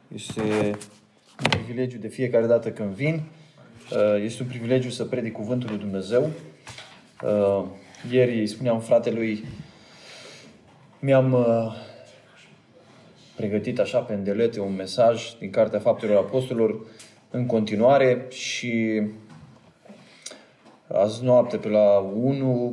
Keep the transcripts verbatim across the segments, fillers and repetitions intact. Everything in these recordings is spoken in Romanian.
Este un privilegiu de fiecare dată când vin. Este un privilegiu să predic cuvântul lui Dumnezeu. Ieri îi spuneam fratelui, mi-am pregătit așa pe îndelete un mesaj din Cartea Faptelor Apostolilor în continuare și azi noapte pe la unu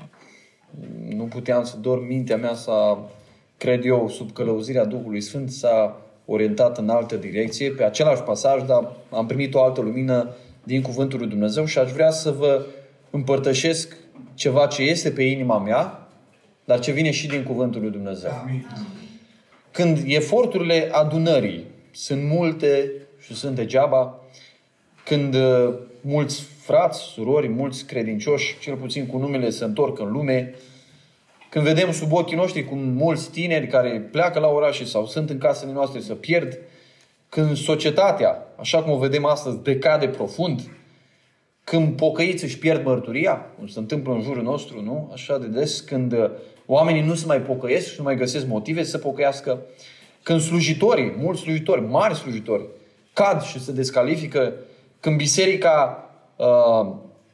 nu puteam să dorm, mintea mea s-a, cred eu, sub călăuzirea Duhului Sfânt, s-a orientat în altă direcție, pe același pasaj, dar am primit o altă lumină din Cuvântul lui Dumnezeu și aș vrea să vă împărtășesc ceva ce este pe inima mea, dar ce vine și din Cuvântul lui Dumnezeu. Amin. Când eforturile adunării sunt multe și sunt degeaba, când mulți frați, surori, mulți credincioși, cel puțin cu numele, se întorc în lume, când vedem sub ochii noștri cum mulți tineri care pleacă la orașe sau sunt în casele noastre să pierd, când societatea, așa cum o vedem astăzi, decade profund, când pocăiți își pierd mărturia, cum se întâmplă în jurul nostru, nu? Așa de des, când oamenii nu se mai pocăiesc și nu mai găsesc motive să pocăiască, când slujitorii, mulți slujitori, mari slujitori, cad și se descalifică, când biserica uh,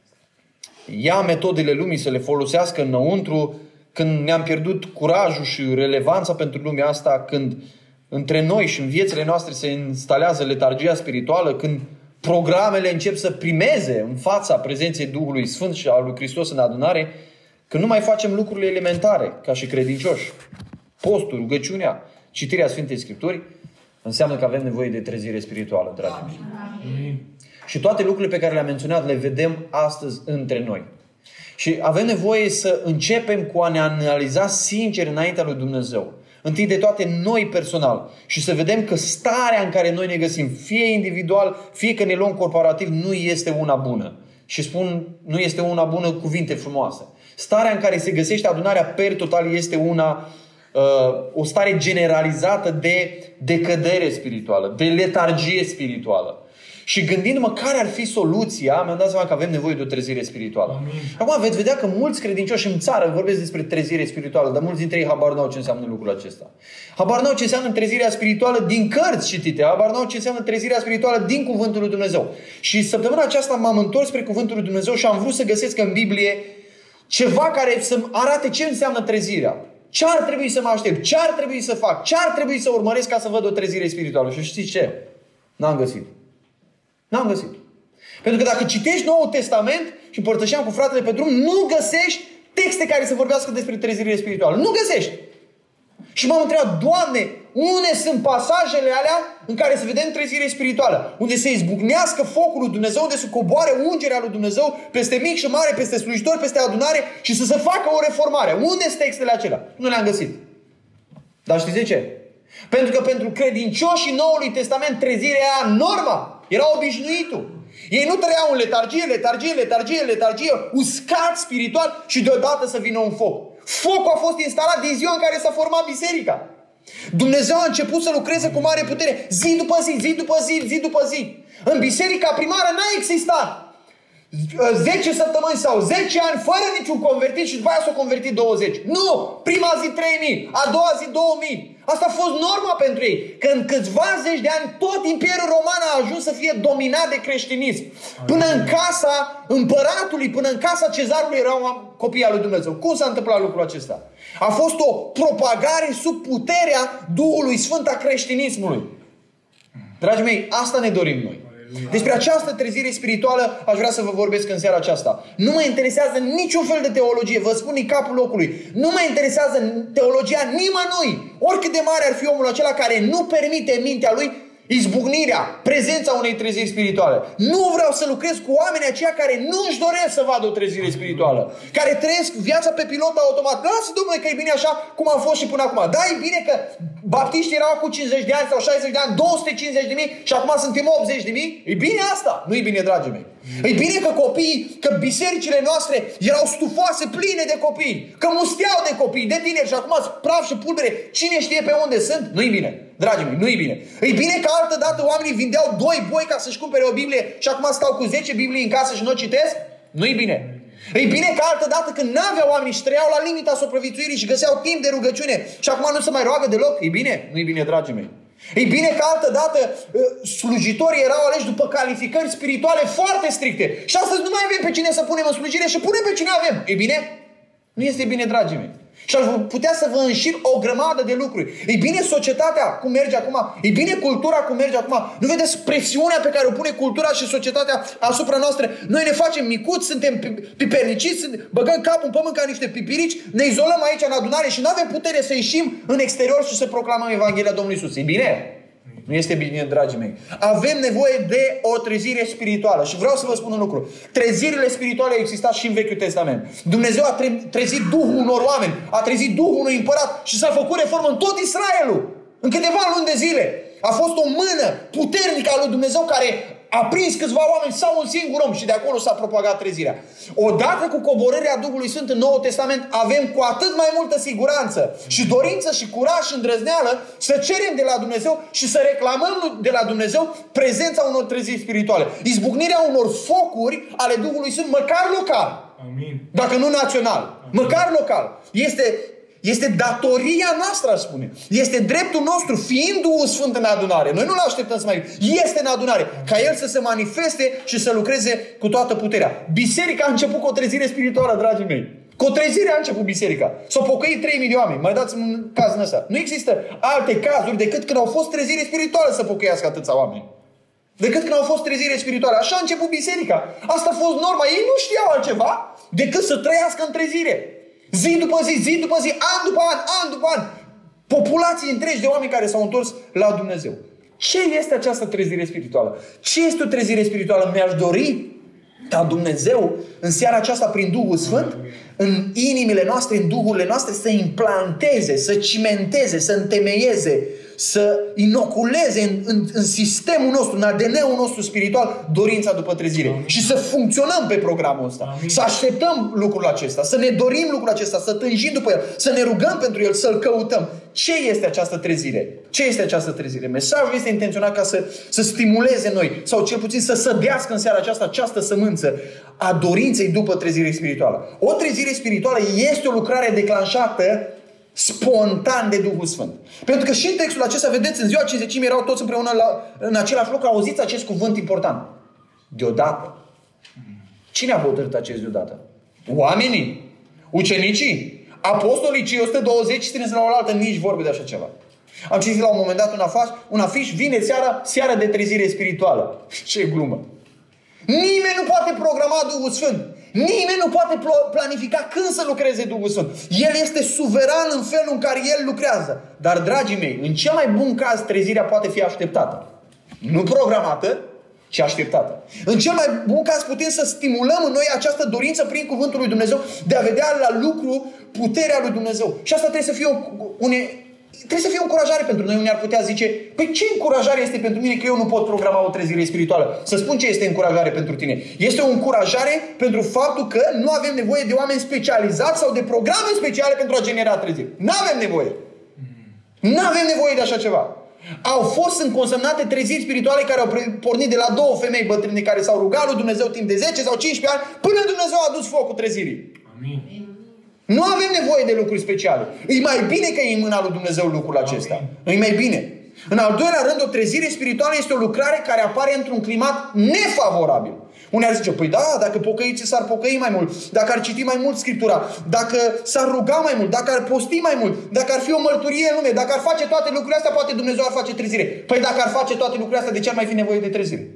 ia metodele lumii să le folosească înăuntru, când ne-am pierdut curajul și relevanța pentru lumea asta, când între noi și în viețile noastre se instalează letargia spirituală, când programele încep să primeze în fața prezenței Duhului Sfânt și a lui Hristos în adunare, când nu mai facem lucrurile elementare ca și credincioși, postul, rugăciunea, citirea Sfintei Scripturi, înseamnă că avem nevoie de trezire spirituală, dragii mei. Amin. Și toate lucrurile pe care le-am menționat le vedem astăzi între noi. Și avem nevoie să începem cu a ne analiza sincer înaintea lui Dumnezeu. Întâi de toate noi personal. Și să vedem că starea în care noi ne găsim, fie individual, fie că ne luăm corporativ, nu este una bună. Și spun, nu este una bună cuvinte frumoase. Starea în care se găsește adunarea per total este una, uh, o stare generalizată de decădere spirituală, de letargie spirituală. Și gândindu-mă care ar fi soluția, mi-am dat seama că avem nevoie de o trezire spirituală. Amin. Acum veți vedea că mulți credincioși în țară vorbesc despre trezire spirituală, dar mulți dintre ei habar n-au ce înseamnă lucrul acesta. Habar n-au ce înseamnă trezirea spirituală din cărți citite, habar n-au ce înseamnă trezirea spirituală din Cuvântul lui Dumnezeu. Și săptămâna aceasta m-am întors spre Cuvântul lui Dumnezeu și am vrut să găsesc în Biblie ceva care să-mi arate ce înseamnă trezirea. Ce ar trebui să mă aștept? Ce ar trebui să fac? Ce ar trebui să urmăresc ca să văd o trezire spirituală? Și știți ce? N-am găsit. N-am găsit. Pentru că dacă citești Noul Testament și împărtășeam cu fratele pe drum, nu găsești texte care să vorbească despre trezire spirituală. Nu găsești. Și m-am întrebat, Doamne, unde sunt pasajele alea în care să vedem trezire spirituală? Unde se izbucnească focul lui Dumnezeu, unde să coboare ungerea lui Dumnezeu peste mic și mare, peste slujitori, peste adunare și să se facă o reformare. Unde sunt textele acelea? Nu le-am găsit. Dar știți de ce? Pentru că pentru credincioșii Noului Testament trezirea era norma. Era obișnuitul. Ei nu trăiau în letargie, letargie, letargie, letargie, uscat spiritual și deodată să vină un foc. Focul a fost instalat din ziua în care s-a format biserica. Dumnezeu a început să lucreze cu mare putere. Zi după zi, zi după zi, zi după zi. În biserica primară n-a existat zece săptămâni sau zece ani fără niciun convertit și după aia s-au convertit douăzeci. Nu! Prima zi trei mii, a doua zi două mii. Asta a fost norma pentru ei. Că în câțiva zeci de ani tot Imperiul Roman a ajuns să fie dominat de creștinism. Până în casa împăratului, până în casa cezarului erau copii al lui Dumnezeu. Cum s-a întâmplat lucrul acesta? A fost o propagare sub puterea Duhului Sfânt a creștinismului. Dragii mei, asta ne dorim noi. Despre această trezire spirituală aș vrea să vă vorbesc în seara aceasta. Nu mă interesează niciun fel de teologie, vă spun din capul locului. Nu mă interesează teologia nimănui, oricât de mare ar fi omul acela care nu permite mintea lui izbucnirea, prezența unei treziri spirituale. Nu vreau să lucrez cu oamenii aceia care nu își doresc să vadă o trezire spirituală, care trăiesc viața pe pilot automat. Lasă, domnule, că e bine așa cum a fost și până acum. Da, e bine că baptiștii erau cu cincizeci de ani sau șaizeci de ani, două sute cincizeci de mii și acum suntem optzeci de mii. E bine asta? Nu e bine, dragii mei. E bine că copiii, că bisericile noastre erau stufoase, pline de copii, că musteau de copii, de tineri și acum sunt praf și pulbere. Cine știe pe unde sunt? Nu e bine. Dragii mei, nu e bine. E bine că altă dată oamenii vindeau doi boi ca să-și cumpere o Biblie și acum stau cu zece Biblii în casă și nu o citesc? Nu e bine. E bine că altă dată când n-aveau oamenii și trăiau la limita supraviețuirii și găseau timp de rugăciune și acum nu se mai roagă deloc? E bine? Nu e bine, dragii mei. Ei bine că altă dată slujitorii erau aleși după calificări spirituale foarte stricte. Și astăzi nu mai avem pe cine să punem în slujire și punem pe cine avem. Ei bine? Nu este bine, dragii mei. Și aș putea să vă înșir o grămadă de lucruri. Ei bine, societatea cum merge acum, ei bine, cultura cum merge acum. Nu vedeți presiunea pe care o pune cultura și societatea asupra noastră? Noi ne facem micuți, suntem piperniciți, băgăm capul în pământ ca niște pipirici, ne izolăm aici în adunare și nu avem putere să ieșim în exterior și să proclamăm Evanghelia Domnului Iisus. E bine? Nu este bine, dragii mei. Avem nevoie de o trezire spirituală. Și vreau să vă spun un lucru. Trezirile spirituale au existat și în Vechiul Testament. Dumnezeu a trezit Duhul unor oameni, a trezit Duhul unui împărat și s-a făcut reformă în tot Israelul. În câteva luni de zile. A fost o mână puternică a lui Dumnezeu care a prins câțiva oameni sau un singur om și de acolo s-a propagat trezirea. Odată cu coborârea Duhului Sfânt în Noul Testament avem cu atât mai multă siguranță și dorință și curaj și îndrăzneală să cerem de la Dumnezeu și să reclamăm de la Dumnezeu prezența unor treziri spirituale. Izbucnirea unor focuri ale Duhului Sfânt, măcar local. Amin. Dacă nu național. Amin. Măcar local. Este... Este datoria noastră, aș spune. Este dreptul nostru, fiind Duhul Sfânt în adunare. Noi nu-L așteptăm să mai... Este în adunare. Ca El să se manifeste și să lucreze cu toată puterea. Biserica a început cu o trezire spirituală, dragii mei. Cu o trezire a început biserica. S-au pocăit trei mii de oameni. Mai dați-mi un caz în ăsta. Nu există alte cazuri decât când au fost trezire spirituală să pocăiască atâția oameni. Decât când au fost trezire spirituale. Așa a început biserica. Asta a fost norma. Ei nu știau altceva decât să trăiască în trezire. Zi după zi, zi după zi, an după an, an după an. Populații întregi de oameni care s-au întors la Dumnezeu. Ce este această trezire spirituală? Ce este o trezire spirituală? Mi-aș dori ca Dumnezeu în seara aceasta prin Duhul Sfânt în inimile noastre, în duhurile noastre să implanteze, să cimenteze, să întemeieze, să inoculeze în, în, în sistemul nostru, în A D N-ul nostru spiritual dorința după trezire. Amin. Și să funcționăm pe programul ăsta. Amin. Să așteptăm lucrul acesta, să ne dorim lucrul acesta, să tânjim după el, să ne rugăm pentru el, să-l căutăm. Ce este această trezire? Ce este această trezire? Mesajul este intenționat ca să, să stimuleze noi, sau cel puțin să sădească în seara aceasta această sămânță a dorinței după trezire spirituală. O trezire spirituală este o lucrare declanșată spontan de Duhul Sfânt. Pentru că și în textul acesta, vedeți, în ziua cincizecimii erau toți împreună la, în același loc, auziți acest cuvânt important. Deodată. Cine a hotărât acest deodată? Oamenii? Ucenicii? Apostolii, cei o sută douăzeci strânși la oaltă, nici vorbe de așa ceva. Am citit la un moment dat un afiș, un afiș vineri seara, seara de trezire spirituală. Ce glumă! Nimeni nu poate programa Duhul Sfânt. Nimeni nu poate planifica când să lucreze Duhul Sfânt. El este suveran în felul în care El lucrează. Dar, dragii mei, în cel mai bun caz, trezirea poate fi așteptată. Nu programată, ci așteptată. În cel mai bun caz putem să stimulăm în noi această dorință prin cuvântul lui Dumnezeu de a vedea la lucru puterea lui Dumnezeu. Și asta trebuie să fie o, une, trebuie să fie o încurajare pentru noi. Unii ar putea zice, păi ce încurajare este pentru mine că eu nu pot programa o trezire spirituală? Să spun ce este încurajare pentru tine. Este o încurajare pentru faptul că nu avem nevoie de oameni specializați sau de programe speciale pentru a genera treziri. Nu avem nevoie. Nu avem nevoie de așa ceva. Au fost înconsemnate treziri spirituale care au pornit de la două femei bătrâne care s-au rugat lui Dumnezeu timp de zece sau cincisprezece ani până Dumnezeu a dus focul trezirii. Amin. Nu avem nevoie de lucruri speciale. E mai bine că e în mâna lui Dumnezeu lucrul acesta. Amin. E mai bine. În al doilea rând, o trezire spirituală este o lucrare care apare într-un climat nefavorabil. Unii ar zice, păi da, dacă pocăiții s-ar pocăi mai mult, dacă ar citi mai mult Scriptura, dacă s-ar ruga mai mult, dacă ar posti mai mult, dacă ar fi o mărturie în lume, dacă ar face toate lucrurile astea, poate Dumnezeu ar face trezire. Păi dacă ar face toate lucrurile astea, de ce ar mai fi nevoie de trezire?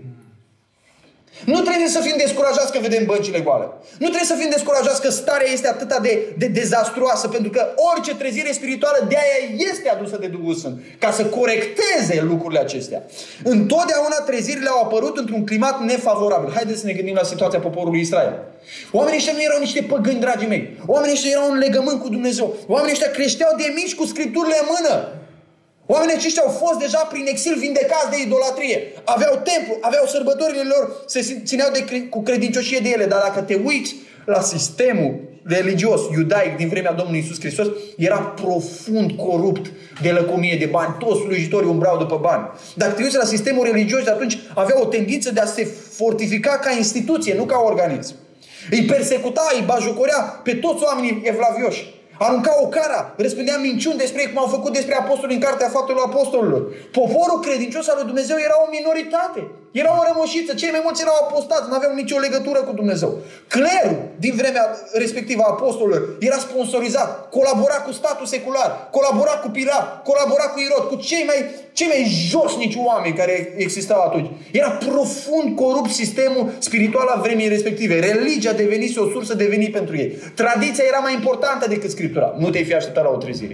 Nu trebuie să fim descurajați că vedem băncile goale. Nu trebuie să fim descurajați că starea este atât de, de dezastruoasă, pentru că orice trezire spirituală de aia este adusă de Duhul Sfânt, ca să corecteze lucrurile acestea. Întotdeauna trezirile au apărut într-un climat nefavorabil. Haideți să ne gândim la situația poporului Israel. Oamenii ăștia nu erau niște păgâni, dragii mei. Oamenii ăștia erau în legământ cu Dumnezeu. Oamenii ăștia creșteau de mici cu Scripturile în mână. Oamenii aceștia au fost deja prin exil vindecați de idolatrie. Aveau templu, aveau sărbătorile lor, se țineau de, cu credincioșie de ele. Dar dacă te uiți la sistemul religios iudaic din vremea Domnului Iisus Hristos, era profund corupt de lăcomie de bani. Toți slujitorii umbrau după bani. Dacă te uiți la sistemul religios de atunci, avea o tendință de a se fortifica ca instituție, nu ca organism. Îi persecuta, îi bajocorea pe toți oamenii evlavioși. arunca o cara, răspândea minciuni despre ei, cum au făcut despre apostoli în Cartea Faptelor Apostolilor. Poporul credincios al lui Dumnezeu era o minoritate. Era o rămășiță. Cei mai mulți erau apostați, nu aveau nicio legătură cu Dumnezeu. Clerul din vremea respectivă a apostolilor era sponsorizat, colabora cu statul secular, colabora cu Pilat, colabora cu Irod, cu cei mai, cei mai josnici oameni care existau atunci. Era profund corupt sistemul spiritual al vremii respective. Religia devenise o sursă de venit pentru ei. Tradiția era mai importantă decât Scriptura. Nu te-ai fi așteptat la o trezire.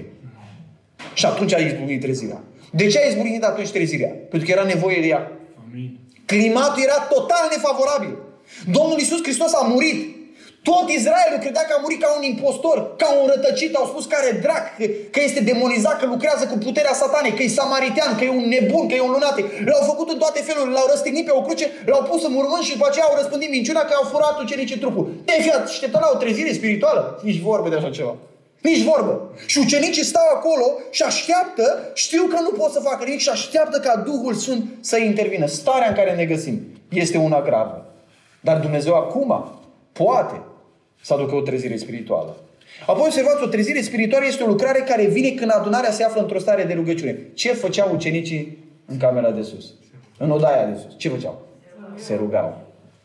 Și atunci a izbucnit trezirea. De ce a izbucnit atunci trezirea? Pentru că era nevoie de ea. Amin. Climatul era total nefavorabil. Domnul Iisus Hristos a murit. Tot Israelul credea că a murit ca un impostor, ca un rătăcit. Au spus că are drac, că este demonizat, că lucrează cu puterea satanei, că e samaritean, că e un nebun, că e un lunatic. L-au făcut în toate felurile, l-au răstignit pe o cruce, l-au pus în mormânt și după aceea au răspândit minciuna că au furat ucenicii trupul. Te-ai fi așteptat la o trezire spirituală? Nici vorbă de așa ceva. Nici vorbă. Și ucenicii stau acolo și așteaptă, știu că nu pot să facă nimic și așteaptă ca Duhul Sfânt să intervină. Starea în care ne găsim este una gravă. Dar Dumnezeu acum poate să aducă o trezire spirituală. Apoi observați, o trezire spirituală este o lucrare care vine când adunarea se află într-o stare de rugăciune. Ce făceau ucenicii în camera de sus? În odaia de sus. Ce făceau? Se rugau.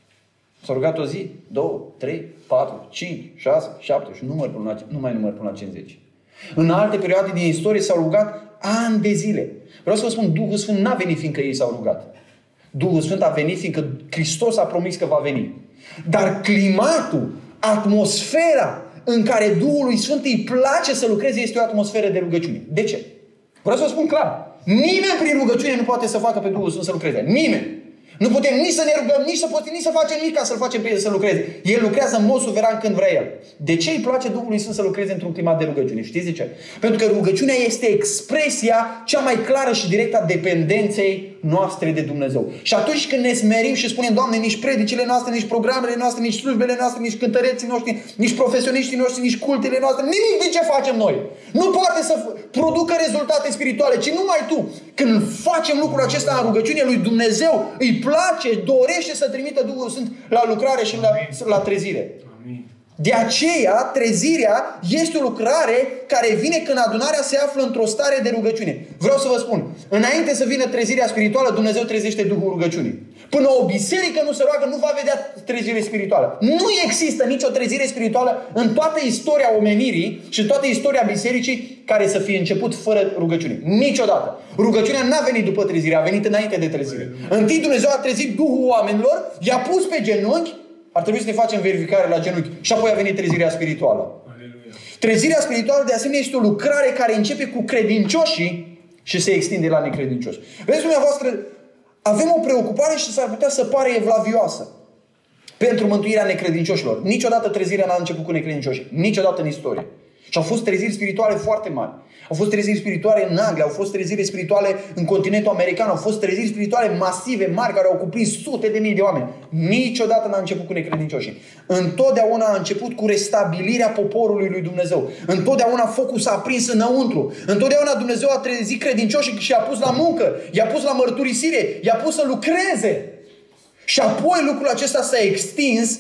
S-au rugat o zi, două, trei, patru, cinci, șase, șapte și număr până la, nu mai număr până la cincizeci. În alte perioade din istorie s-au rugat ani de zile. Vreau să vă spun, Duhul Sfânt n-a venit fiindcă ei s-au rugat. Duhul Sfânt a venit fiindcă Hristos a promis că va veni. Dar climatul, atmosfera în care Duhului Sfânt îi place să lucreze este o atmosferă de rugăciune. De ce? Vreau să vă spun clar. Nimeni prin rugăciune nu poate să facă pe Duhul Sfânt să lucreze. Nimeni. Nu putem nici să ne rugăm, nici să, putem, nici să facem nimic ca să-L facem pe El să lucreze. El lucrează în mod suveran când vrea El. De ce îi place Duhului Sfânt să lucreze într-un climat de rugăciune? Știți de ce? Pentru că rugăciunea este expresia cea mai clară și directă a dependenței noastre de Dumnezeu. Și atunci când ne smerim și spunem, Doamne, nici predicile noastre, nici programele noastre, nici slujbele noastre, nici cântăreții noștri, nici profesioniștii noștri, nici cultele noastre, nimic din ce facem noi nu poate să producă rezultate spirituale, ci numai Tu. Când facem lucrul acesta în rugăciune lui Dumnezeu, îi place, dorește să trimită Duhul Sfânt la lucrare și la, la trezire. Amin. De aceea, trezirea este o lucrare care vine când adunarea se află într-o stare de rugăciune. Vreau să vă spun, înainte să vină trezirea spirituală, Dumnezeu trezește Duhul rugăciunii. Până o biserică nu se roagă, nu va vedea trezire spirituală. Nu există nicio trezire spirituală în toată istoria omenirii și în toată istoria bisericii care să fie început fără rugăciune. Niciodată. Rugăciunea n-a venit după trezire, a venit înainte de trezire. Întâi Dumnezeu a trezit Duhul oamenilor, i-a pus pe genunchi. Ar trebui să ne facem verificare la genunchi. Și apoi a venit trezirea spirituală. Aleluia. Trezirea spirituală, de asemenea, este o lucrare care începe cu credincioșii și se extinde la necredincioși. Vedeți, dumneavoastră, avem o preocupare și s-ar putea să pare evlavioasă pentru mântuirea necredincioșilor. Niciodată trezirea n-a început cu necredincioșii. Niciodată în istorie. Și au fost treziri spirituale foarte mari. Au fost treziri spirituale în Anglia, au fost treziri spirituale în continentul american, au fost treziri spirituale masive, mari, care au cuprins sute de mii de oameni. Niciodată n-a început cu necredincioșii. Întotdeauna a început cu restabilirea poporului lui Dumnezeu. Întotdeauna focul s-a aprins înăuntru. Întotdeauna Dumnezeu a trezit credincioșii și i-a pus la muncă, i-a pus la mărturisire, i-a pus să lucreze. Și apoi lucrul acesta s-a extins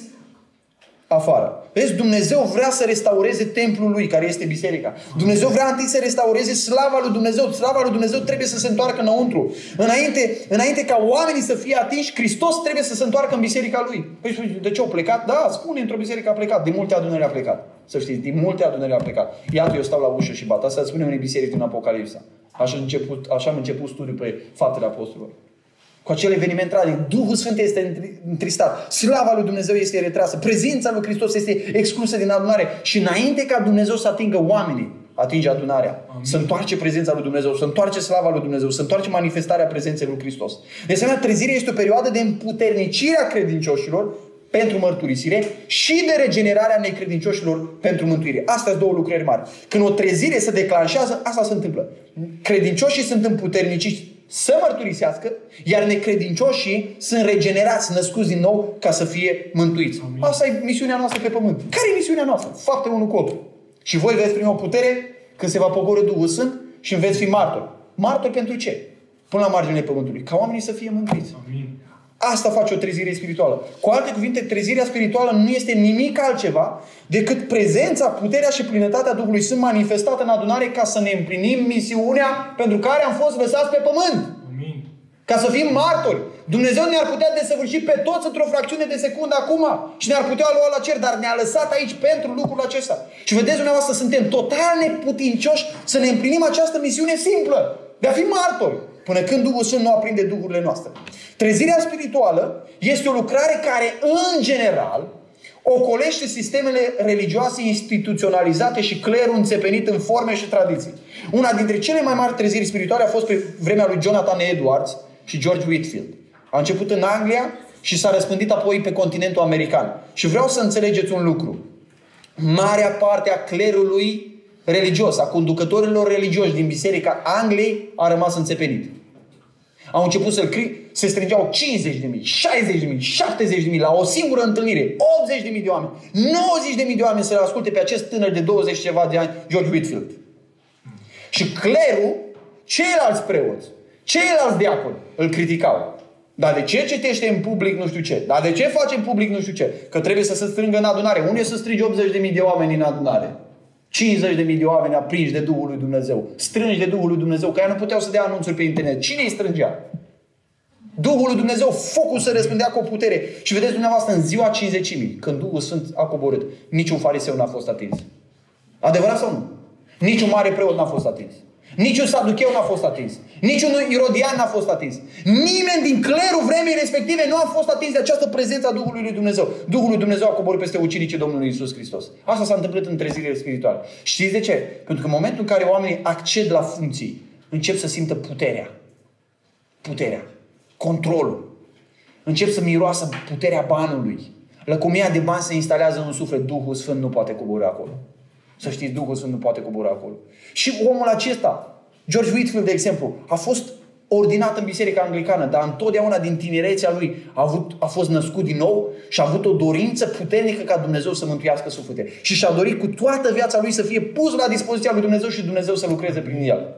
afară. Vezi, Dumnezeu vrea să restaureze templul lui, care este biserica. Dumnezeu vrea întâi să restaureze slava lui Dumnezeu. Slava lui Dumnezeu trebuie să se întoarcă înăuntru. Înainte, înainte ca oamenii să fie atinși, Hristos trebuie să se întoarcă în biserica lui. Păi, de ce au plecat? Da, spune, într-o biserică a plecat. De multe adunări a plecat. Să știți, din multe adunări a plecat. Iată, eu stau la ușă și bat. Asta spune unei biserici din Apocalipsa. Așa am început, așa am început studiul pe faptele apostolilor. Cu acel eveniment tragic, Duhul Sfânt este întristat, slava lui Dumnezeu este retrasă, prezența lui Hristos este exclusă din adunare și înainte ca Dumnezeu să atingă oamenii, atinge adunarea. Amin. Să întoarce prezența lui Dumnezeu, să întoarce slava lui Dumnezeu, să întoarce manifestarea prezenței lui Hristos. De asemenea, trezirea este o perioadă de împuternicire a credincioșilor pentru mărturisire și de regenerarea necredincioșilor pentru mântuire. Astea sunt două lucrări mari. Când o trezire se declanșează, asta se întâmplă. Credincioșii sunt împuterniciți să mărturisească, iar necredincioșii sunt regenerați, născuți din nou ca să fie mântuiți. Amin. Asta e misiunea noastră pe pământ. Care e misiunea noastră? Fapte unu cu opt. Și voi veți primi o putere când se va pogorî Duhul Sfânt și veți fi martori. Martori pentru ce? Până la marginile pământului. Ca oamenii să fie mântuiți. Amin. Asta face o trezire spirituală. Cu alte cuvinte, trezirea spirituală nu este nimic altceva decât prezența, puterea și plinătatea Duhului Sfânt manifestată în adunare ca să ne împlinim misiunea pentru care am fost lăsați pe pământ. Amin. Ca să fim martori. Dumnezeu ne-ar putea desăvârși pe toți într-o fracțiune de secundă acum și ne-ar putea lua la cer, dar ne-a lăsat aici pentru lucrul acesta. Și vedeți dumneavoastră, suntem total neputincioși să ne împlinim această misiune simplă de a fi martori, până când Duhul Sfânt nu aprinde duhurile noastre. Trezirea spirituală este o lucrare care, în general, ocolește sistemele religioase instituționalizate și clerul înțepenit în forme și tradiții. Una dintre cele mai mari treziri spirituale a fost pe vremea lui Jonathan Edwards și George Whitefield. A început în Anglia și s-a răspândit apoi pe continentul american. Și vreau să înțelegeți un lucru. Marea parte a clerului religios, a conducătorilor religioși din Biserica Angliei a rămas înțepenit. Au început să-l cri, se strângeau cincizeci de mii, șaizeci de mii, șaptezeci de mii la o singură întâlnire, optzeci de mii de oameni, nouăzeci de mii de oameni să-l asculte pe acest tânăr de douăzeci ceva de ani, George Whitefield. Și clerul, ceilalți preoți, ceilalți diaconi îl criticau. Dar de ce citește în public nu știu ce? Dar de ce face în public nu știu ce? Că trebuie să se strângă în adunare. Unde să strigi optzeci de mii de oameni în adunare? cincizeci de mii de oameni aprinși de Duhul lui Dumnezeu. Strângi de Duhul lui Dumnezeu. Că ea nu puteau să dea anunțuri pe internet. Cine îi strângea? Duhul lui Dumnezeu, focul se răspândea cu o putere. Și vedeți dumneavoastră, în ziua cincizecimii, când Duhul Sfânt a coborât, niciun fariseu n-a fost atins. Adevărat sau nu? Niciun mare preot n-a fost atins. Niciun saducheu n-a fost atins. Niciun irodian n-a fost atins. Nimeni din clerul vremii respective nu a fost atins de această prezență a Duhului lui Dumnezeu. Duhul lui Dumnezeu a coborât peste ucenicii Domnului Iisus Hristos. Asta s-a întâmplat în trezirile spirituale. Știți de ce? Pentru că în momentul în care oamenii acced la funcții, încep să simtă puterea. Puterea. Controlul. Încep să miroasă puterea banului. Lăcomia de bani se instalează în suflet. Duhul Sfânt nu poate coborî acolo. Să știți, Duhul Sfânt nu poate coborî acolo. Și omul acesta, George Whitefield, de exemplu, a fost ordinat în Biserica Anglicană, dar întotdeauna din tinerețea lui a, avut, a fost născut din nou și a avut o dorință puternică ca Dumnezeu să mântuiască suflete. Și și-a dorit cu toată viața lui să fie pus la dispoziția lui Dumnezeu și Dumnezeu să lucreze prin el.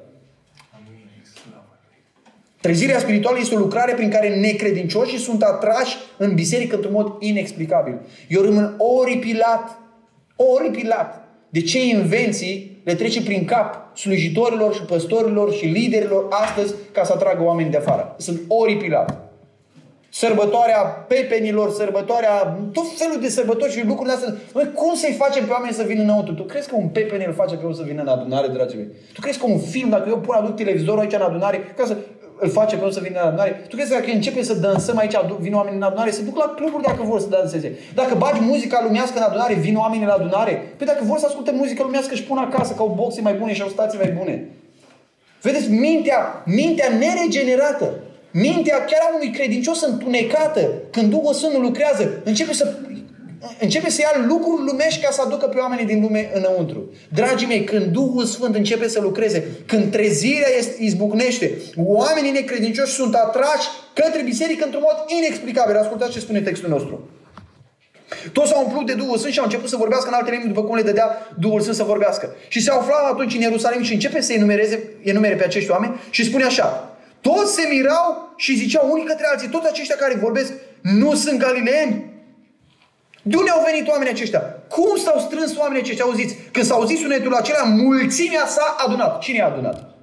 Trezirea spirituală este o lucrare prin care necredincioșii sunt atrași în biserică într-un mod inexplicabil. Eu rămân oripilat, oripilat de ce invenții le trece prin cap slujitorilor și păstorilor și liderilor astăzi ca să atragă oameni de afară. Sunt oripilat. Sărbătoarea pepenilor, sărbătoarea, tot felul de sărbători și lucruri de astea. Noi, cum să-i facem pe oameni să vină înăuntru? Tu crezi că un pepen îl face pe om să vină în adunare, dragii mei? Tu crezi că un film, dacă eu pun aduc televizorul aici în adunare, ca să îl face pe om să vină în adunare? Tu crezi că dacă începe să dansăm aici, vin oameni în adunare, se duc la cluburi dacă vor să danseze. Dacă bagi muzica lumească în adunare, vin oameni în adunare. Păi dacă vor să asculte muzică lumească, își pun acasă, că au boxe mai bune și au stații mai bune. Vedeți, mintea, mintea neregenerată, mintea chiar a unui credincios întunecată, când Duhul Sfânt nu lucrează, începe să, începe să ia lucruri lumești ca să aducă pe oamenii din lume înăuntru. Dragii mei, când Duhul Sfânt începe să lucreze, când trezirea izbucnește, oamenii necredincioși sunt atrași către biserică într-un mod inexplicabil. Ascultați ce spune textul nostru. Toți s-au umplut de Duhul Sfânt și au început să vorbească în alte limbi după cum le dădea Duhul Sfânt să vorbească. Și se aflau atunci în Ierusalim și începe să enumereze, enumere pe acești oameni și spune așa: toți se mirau și ziceau unii către alții, toți aceștia care vorbesc nu sunt galileeni? De unde au venit oamenii aceștia? Cum s-au strâns oamenii aceștia? Auziți, când s-au zis sunetul acela, mulțimea s-a adunat. Cine a adunat?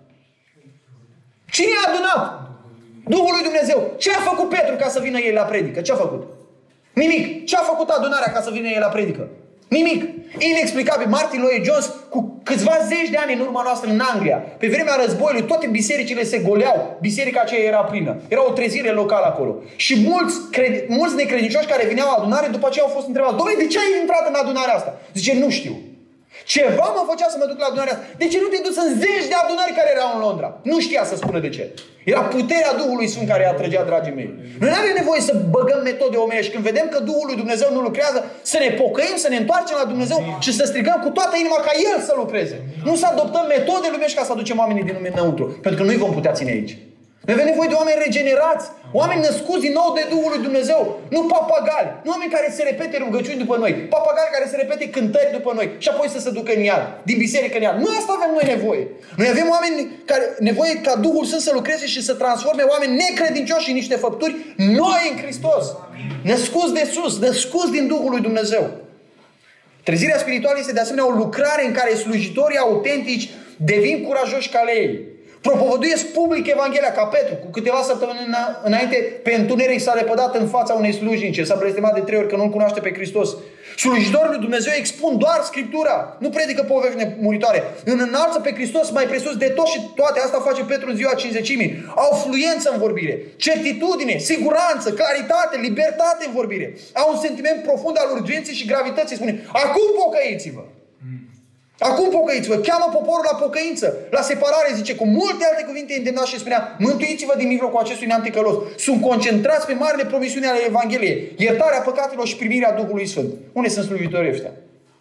Cine a adunat? Duhul lui Dumnezeu. Ce a făcut Petru ca să vină el la predică? Ce a făcut? Nimic. Ce a făcut adunarea ca să vină el la predică? Nimic. Inexplicabil. Martin Lloyd-Jones, cu câțiva zeci de ani în urma noastră în Anglia, pe vremea războiului, toate bisericile se goleau. Biserica aceea era plină. Era o trezire locală acolo. Și mulți, cred, mulți necredincioși care veneau la adunare, după aceea au fost întrebați: Doamne, de ce ai intrat în adunarea asta? Zice: nu știu. Ceva mă făcea să mă duc la adunarea asta. De ce nu te duci în zeci de adunări care erau în Londra? Nu știa să spună de ce. Era puterea Duhului Sfânt care îi atrăgea, dragii mei. Noi nu avem nevoie să băgăm metode omenești. Când vedem că Duhul lui Dumnezeu nu lucrează, să ne pocăim, să ne întoarcem la Dumnezeu și să strigăm cu toată inima ca El să lucreze. Nu să adoptăm metode lumești ca să aducem oamenii din lume înăuntru. Pentru că nu-i vom putea ține aici. Noi avem nevoie de oameni regenerați, oameni născuți din nou de Duhul lui Dumnezeu, nu papagali, nu oameni care se repete rugăciuni după noi, papagali care se repete cântări după noi și apoi să se ducă în iad, din biserică în iad. Nu asta avem noi nevoie. Noi avem oameni care nevoie ca Duhul Sfânt să lucreze și să transforme oameni necredincioși în niște făpturi noi în Hristos. Născuți de sus, născuți din Duhul lui Dumnezeu. Trezirea spirituală este de asemenea o lucrare în care slujitorii autentici devin curajoși ca ei. Propovăduiesc public Evanghelia, ca Petru. Cu câteva săptămâni înainte, pe întuneric s-a lepădat în fața unei slujnice. S-a blestemat de trei ori că nu-L cunoaște pe Hristos. Slujitorii lui Dumnezeu expun doar Scriptura. Nu predică povești nemuritoare. În înalță pe Hristos mai presus de tot și toate. Asta face Petru în ziua cincizecimii. Au fluență în vorbire, certitudine, siguranță, claritate, libertate în vorbire. Au un sentiment profund al urgenței și gravității. Spune, acum pocăiți-vă! Acum pocăiți-vă, cheamă poporul la pocăință, la separare, zice, cu multe alte cuvinte îndemna și spunea, mântuiți-vă din mijlocul acestui neam ticălos. Sunt concentrați pe marile promisiuni ale Evangheliei, iertarea păcatelor și primirea Duhului Sfânt. Unde sunt slujitorii ăștia?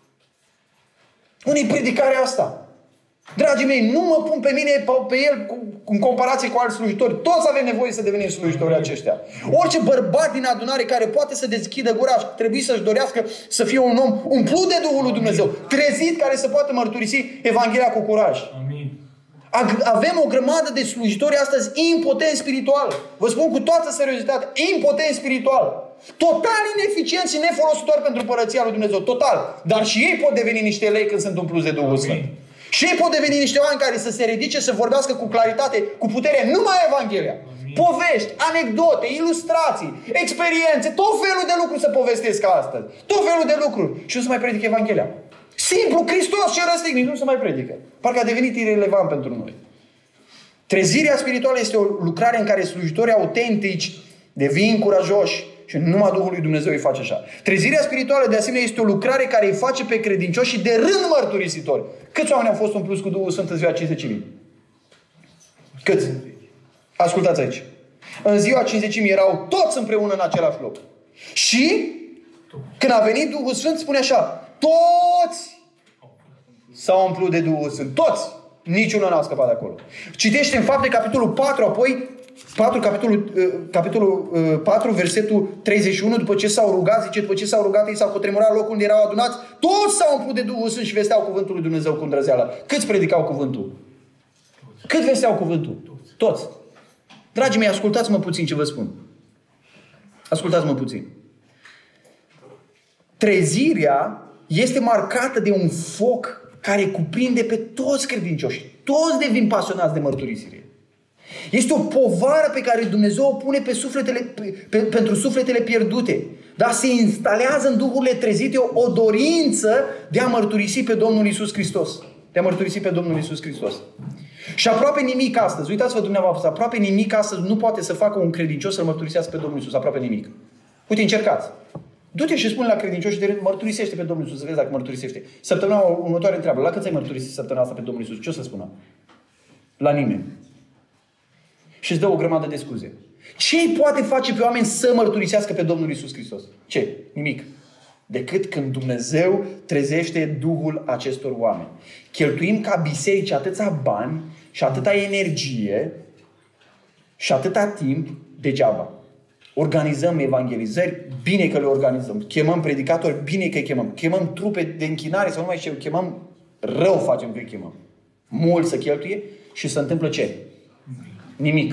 Unde-i predicarea asta? Dragii mei, nu mă pun pe mine, pe, pe el, cu, în comparație cu alți slujitori. Toți avem nevoie să devenim slujitori aceștia. Orice bărbat din adunare care poate să deschidă gura, trebuie să-și dorească să fie un om umplut de Duhul lui Dumnezeu, trezit, care să poată mărturisi Evanghelia cu curaj. Amin. Avem o grămadă de slujitori astăzi impotenți spiritual. Vă spun cu toată seriozitatea, impotenți spiritual. Total ineficienți și nefolositori pentru Împărăția lui Dumnezeu. Total. Dar și ei pot deveni niște lei când sunt umpluți de Duhul Sfânt. Și ei pot deveni niște oameni care să se ridice, să vorbească cu claritate, cu putere, numai Evanghelia. Amin. Povești, anecdote, ilustrații, experiențe, tot felul de lucruri să povestesc astăzi. Tot felul de lucruri. Și nu se mai predică Evanghelia. Simplu, Hristos și răstignic, nu se mai predică. Parcă a devenit irelevant pentru noi. Trezirea spirituală este o lucrare în care slujitorii autentici devin curajoși și numai Duhul lui Dumnezeu îi face așa. Trezirea spirituală, de asemenea, este o lucrare care îi face pe credincioși și de rând mărturisitori. Câți oameni au fost umpluți cu Duhul Sfânt în ziua cincizecimii? Câți? Ascultați aici. În ziua cincizecimii erau toți împreună în același loc. Și când a venit Duhul Sfânt, spune așa, toți s-au umplut de Duhul Sfânt. Toți. Niciunul n-a scăpat de acolo. Citește în Fapte, capitolul patru, apoi patru, capitolul, capitolul patru, versetul treizeci și unu, după ce s-au rugat, zice, după ce s-au rugat, ei s-au cutremurat locul unde erau adunați, toți s-au umplut de Duhul Sfânt și vesteau cuvântul lui Dumnezeu cu îndrăzeală. Câți predicau cuvântul? Cât vesteau cuvântul? Toți. Dragii mei, ascultați-mă puțin ce vă spun. Ascultați-mă puțin. Trezirea este marcată de un foc care cuprinde pe toți credincioșii. Toți devin pasionați de mărturisire. Este o povară pe care Dumnezeu o pune pe sufletele, pe, pe, pentru sufletele pierdute. Dar se instalează în duhurile trezite o, o dorință de a mărturisi pe Domnul Iisus Hristos. De a mărturisi pe Domnul Iisus Hristos. Și aproape nimic astăzi, uitați-vă dumneavoastră, aproape nimic astăzi nu poate să facă un credincios să-L mărturisească pe Domnul Iisus. Aproape nimic. Uite, încercați. Du-te și spune la credincioși de mărturisește pe Domnul Iisus, să vezi dacă mărturisește. Săptămâna următoare întreabă, la cât ai mărturisit săptămâna asta pe Domnul Iisus? Ce o să spună? La nimeni. Și îți dă o grămadă de scuze. Ce îi poate face pe oameni să mărturisească pe Domnul Iisus Hristos? Ce? Nimic. Decât când Dumnezeu trezește Duhul acestor oameni. Cheltuim ca biserici atâția bani și atâta energie și atâta timp degeaba. Organizăm evangelizări, bine că le organizăm. Chemăm predicatori, bine că îi chemăm. Chemăm trupe de închinare sau nu mai știu, chemăm, rău facem că îi chemăm. Mult să cheltuie și se întâmplă ce? Nimic.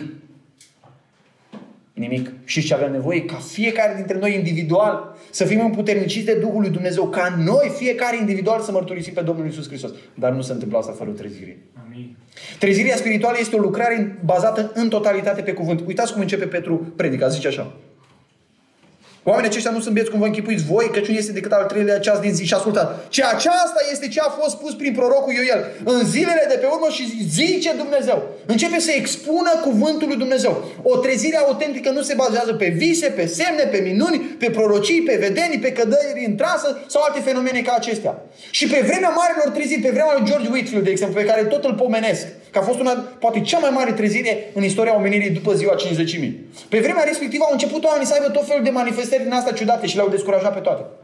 Nimic. Și ce avem nevoie? Ca fiecare dintre noi individual să fim împuterniciți de Duhul lui Dumnezeu. Ca noi, fiecare individual, să mărturisim pe Domnul Iisus Hristos. Dar nu se întâmplă asta fără trezire. Amin. Trezirea spirituală este o lucrare bazată în totalitate pe cuvânt. Uitați cum începe Petru predica. Zice așa. Oamenii aceștia nu sunt bieți cum vă închipuiți voi, căci nu este decât al treilea ceas din zi. Și ascultați. Ce aceasta este ce a fost spus prin prorocul Ioel. În zilele de pe urmă și zice Dumnezeu. Începe să expună cuvântul lui Dumnezeu. O trezire autentică nu se bazează pe vise, pe semne, pe minuni, pe prorocii, pe vedenii, pe cădări în trasă sau alte fenomene ca acestea. Și pe vremea marilor treziri, pe vremea lui George Whitefield, de exemplu, pe care tot îl pomenesc, că a fost una, poate cea mai mare trezire în istoria omenirii după ziua cincizecimii. Pe vremea respectivă au început oamenii să aibă tot felul de manifestări din astea ciudate și le-au descurajat pe toate.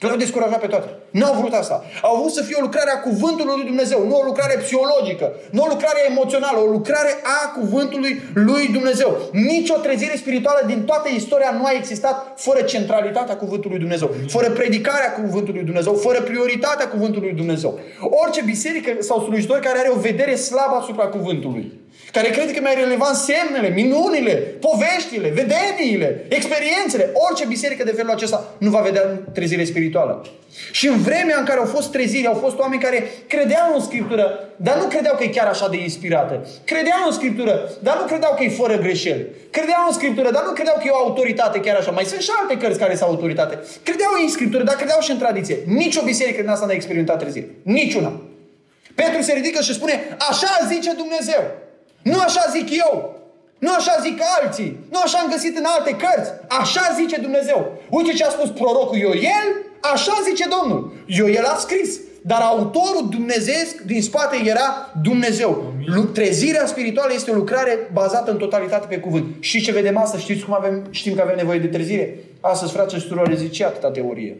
Le-au descurajat pe toate. N-au vrut asta. Au vrut să fie o lucrare a cuvântului lui Dumnezeu, nu o lucrare psihologică, nu o lucrare emoțională, o lucrare a cuvântului lui Dumnezeu. Nici o trezire spirituală din toată istoria nu a existat fără centralitatea cuvântului lui Dumnezeu, fără predicarea cuvântului lui Dumnezeu, fără prioritatea cuvântului lui Dumnezeu. Orice biserică sau slujitor care are o vedere slabă asupra cuvântului, care crede că mai relevant semnele, minunile, poveștile, vedeniile, experiențele, orice biserică de felul acesta nu va vedea trezire spirituală. Și în vremea în care au fost treziri, au fost oameni care credeau în Scriptură, dar nu credeau că e chiar așa de inspirată. Credeau în Scriptură, dar nu credeau că e fără greșeli. Credeau în Scriptură, dar nu credeau că e o autoritate chiar așa. Mai sunt și alte cărți care sunt autoritate. Credeau în Scriptură, dar credeau și în tradiție. Nici o biserică din asta n-a experimentat trezire. Niciuna. Petru se ridică și spune, așa zice Dumnezeu. Nu așa zic eu. Nu așa zic alții. Nu așa am găsit în alte cărți. Așa zice Dumnezeu. Uite ce a spus prorocul Ioel. Așa zice Domnul. Ioel a scris. Dar autorul dumnezeesc din spate era Dumnezeu. Trezirea spirituală este o lucrare bazată în totalitate pe cuvânt. Și ce vedem astăzi? Știți cum avem, știm că avem nevoie de trezire? Astăzi, frați și surori, zic, ce atâta teorie?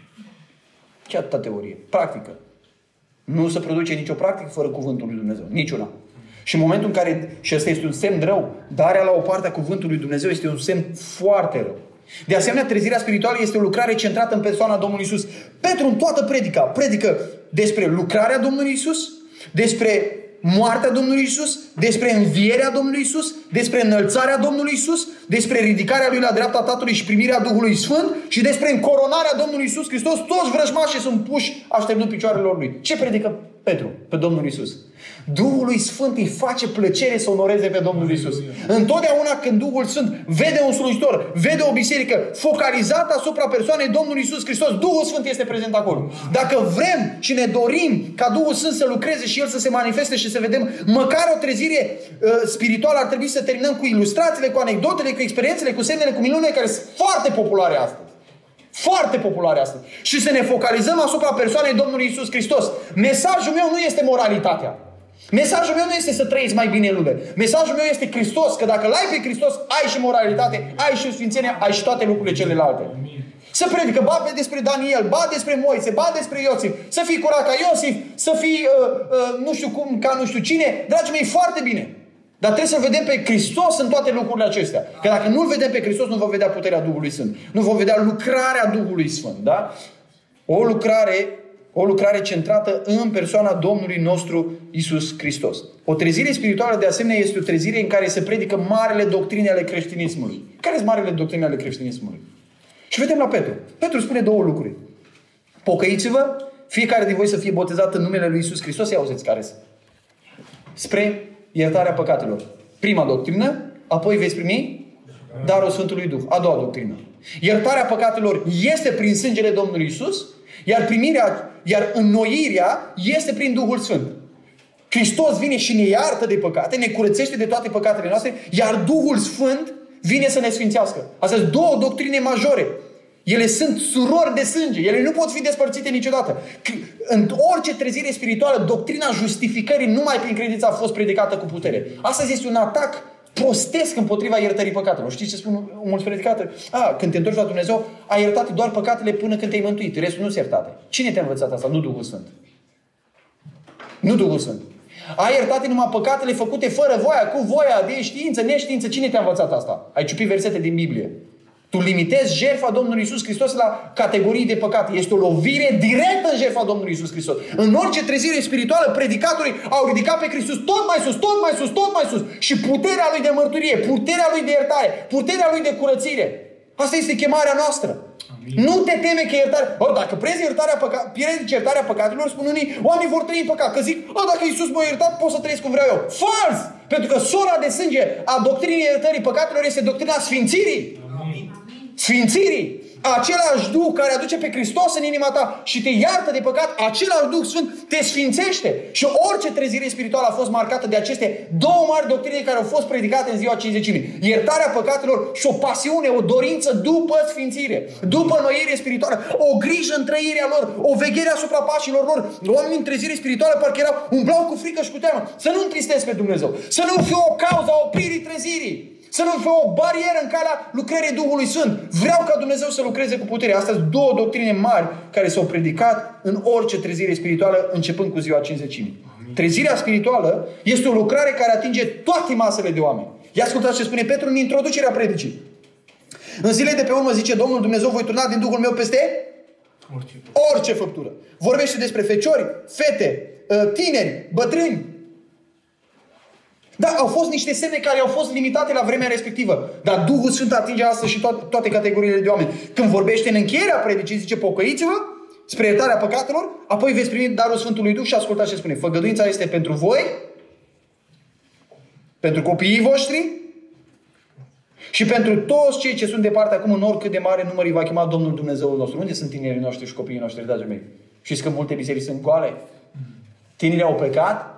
Ce atâta teorie? Practică. Nu se produce nicio practică fără cuvântul lui Dumnezeu. Niciuna. Și în momentul în care, și ăsta este un semn rău, darea la o parte a cuvântului lui Dumnezeu este un semn foarte rău. De asemenea, trezirea spirituală este o lucrare centrată în persoana Domnului Iisus. Petru în toată predica, predică despre lucrarea Domnului Iisus, despre moartea Domnului Iisus, despre învierea Domnului Iisus, despre înălțarea Domnului Iisus, despre ridicarea Lui la dreapta Tatălui și primirea Duhului Sfânt și despre încoronarea Domnului Iisus Hristos. Toți vrăjmașii sunt puși așteptând picioarelor Lui. Ce predică Petru pe Domnul Iisus? Duhul Sfânt îi face plăcere să onoreze pe Domnul Iisus. Întotdeauna când Duhul Sfânt vede un slujitor, vede o biserică focalizată asupra persoanei Domnului Iisus Hristos, Duhul Sfânt este prezent acolo. Dacă vrem și ne dorim ca Duhul Sfânt să lucreze și El să se manifeste și să vedem măcar o trezire uh, spirituală, ar trebui să terminăm cu ilustrațiile, cu anecdotele, cu experiențele, cu semnele, cu minunile care sunt foarte populare astăzi. Foarte populare astăzi. Și să ne focalizăm asupra persoanei Domnului Iisus Hristos. Mesajul meu nu este moralitatea. Mesajul meu nu este să trăiți mai bine în lume. Mesajul meu este Hristos, că dacă l-ai pe Hristos, ai și moralitate, ai și sfințenie, ai și toate lucrurile celelalte. Să predică, ba despre Daniel, ba despre Moise, ba despre Iosif, să fii curat ca Iosif, să fii uh, uh, nu știu cum, ca nu știu cine. Dragii mei, foarte bine. Dar trebuie să vedem pe Hristos în toate lucrurile acestea. Că dacă nu-L vedem pe Hristos, nu vom vedea puterea Duhului Sfânt. Nu vom vedea lucrarea Duhului Sfânt. Da? O lucrare, o lucrare centrată în persoana Domnului nostru Iisus Hristos. O trezire spirituală, de asemenea, este o trezire în care se predică marele doctrine ale creștinismului. Care sunt marele doctrine ale creștinismului? Și vedem la Petru. Petru spune două lucruri. Pocăiți-vă, fiecare din voi să fie botezat în numele lui Iisus Hristos. Ia auziți care sunt. Spre iertarea păcatelor. Prima doctrină, apoi veți primi darul Sfântului Duh. A doua doctrină. Iertarea păcatelor este prin sângele Domnului Iisus, iar primirea, iar înnoirea este prin Duhul Sfânt. Hristos vine și ne iartă de păcate, ne curățește de toate păcatele noastre, iar Duhul Sfânt vine să ne sfințească. Astea sunt două doctrine majore. Ele sunt surori de sânge. Ele nu pot fi despărțite niciodată. În orice trezire spirituală, doctrina justificării numai prin credință a fost predicată cu putere. Astăzi este un atac prostesc împotriva iertării păcatelor. Știți ce spun mulți predicatori? A, când te întorci la Dumnezeu, ai iertat doar păcatele până când te-ai mântuit. Restul nu sunt iertate. Cine te-a învățat asta? Nu Duhul Sfânt. Nu Duhul Sfânt. Ai iertate numai păcatele făcute fără voia, cu voia, de știință, neștiință. Cine te-a învățat asta? Ai ciupit versete din Biblie. Tu limitezi jertfa Domnului Iisus Hristos la categorii de păcate. Este o lovire directă în jertfa Domnului Iisus Hristos. În orice trezire spirituală, predicatorii au ridicat pe Hristos tot mai sus, tot mai sus, tot mai sus. Și puterea Lui de mărturie, puterea Lui de iertare, puterea Lui de curățire. Asta este chemarea noastră. Amin. Nu te teme că iertare... Bă, dacă prezi iertarea, păca... pierzi iertarea păcatelor, spun unii, oamenii vor trăi în păcat. Că zic, bă, dacă Iisus m-a iertat, pot să trăiesc cum vreau eu. Fals! Pentru că sora de sânge a doctrinii iertării păcatelor este doctrina sfințirii. Sfințirii. Același Duh care aduce pe Hristos în inima ta și te iartă de păcat, același Duh Sfânt te sfințește. Și orice trezire spirituală a fost marcată de aceste două mari doctrine care au fost predicate în ziua cincizecimii. Iertarea păcatelor și o pasiune, o dorință după sfințire, după înnoire spirituală, o grijă în trăirea lor, o veghere asupra pașilor lor. Oamenii în trezire spirituală parcă erau, umblau cu frică și cu teamă. Să nu întristezi pe Dumnezeu, să nu fie o cauză a opririi trezirii. Să nu fie o barieră în calea lucrării Duhului Sfânt. Vreau ca Dumnezeu să lucreze cu putere. Astea sunt două doctrine mari care s-au predicat în orice trezire spirituală, începând cu ziua Cincizecimii. Trezirea spirituală este o lucrare care atinge toate masele de oameni. Ia ascultați ce spune Petru în introducerea predicii. În zilele de pe urmă, zice Domnul Dumnezeu, voi turna din Duhul meu peste orice, orice făptură. Vorbește despre feciori, fete, tineri, bătrâni. Da, au fost niște semne care au fost limitate la vremea respectivă. Dar Duhul Sfânt atinge astăzi și toate, toate categoriile de oameni. Când vorbește în încheierea predicii, zice pocăiți-vă spre iertarea păcatelor, apoi veți primi darul Sfântului Duh și ascultați ce spune. Făgăduința este pentru voi, pentru copiii voștri și pentru toți cei ce sunt departe acum, în oricât de mare număr îi va chema Domnul Dumnezeul nostru. Unde sunt tinerii noștri și copiii noștri, dragii mei? Știți că multe biserici sunt goale? Tinerii au plecat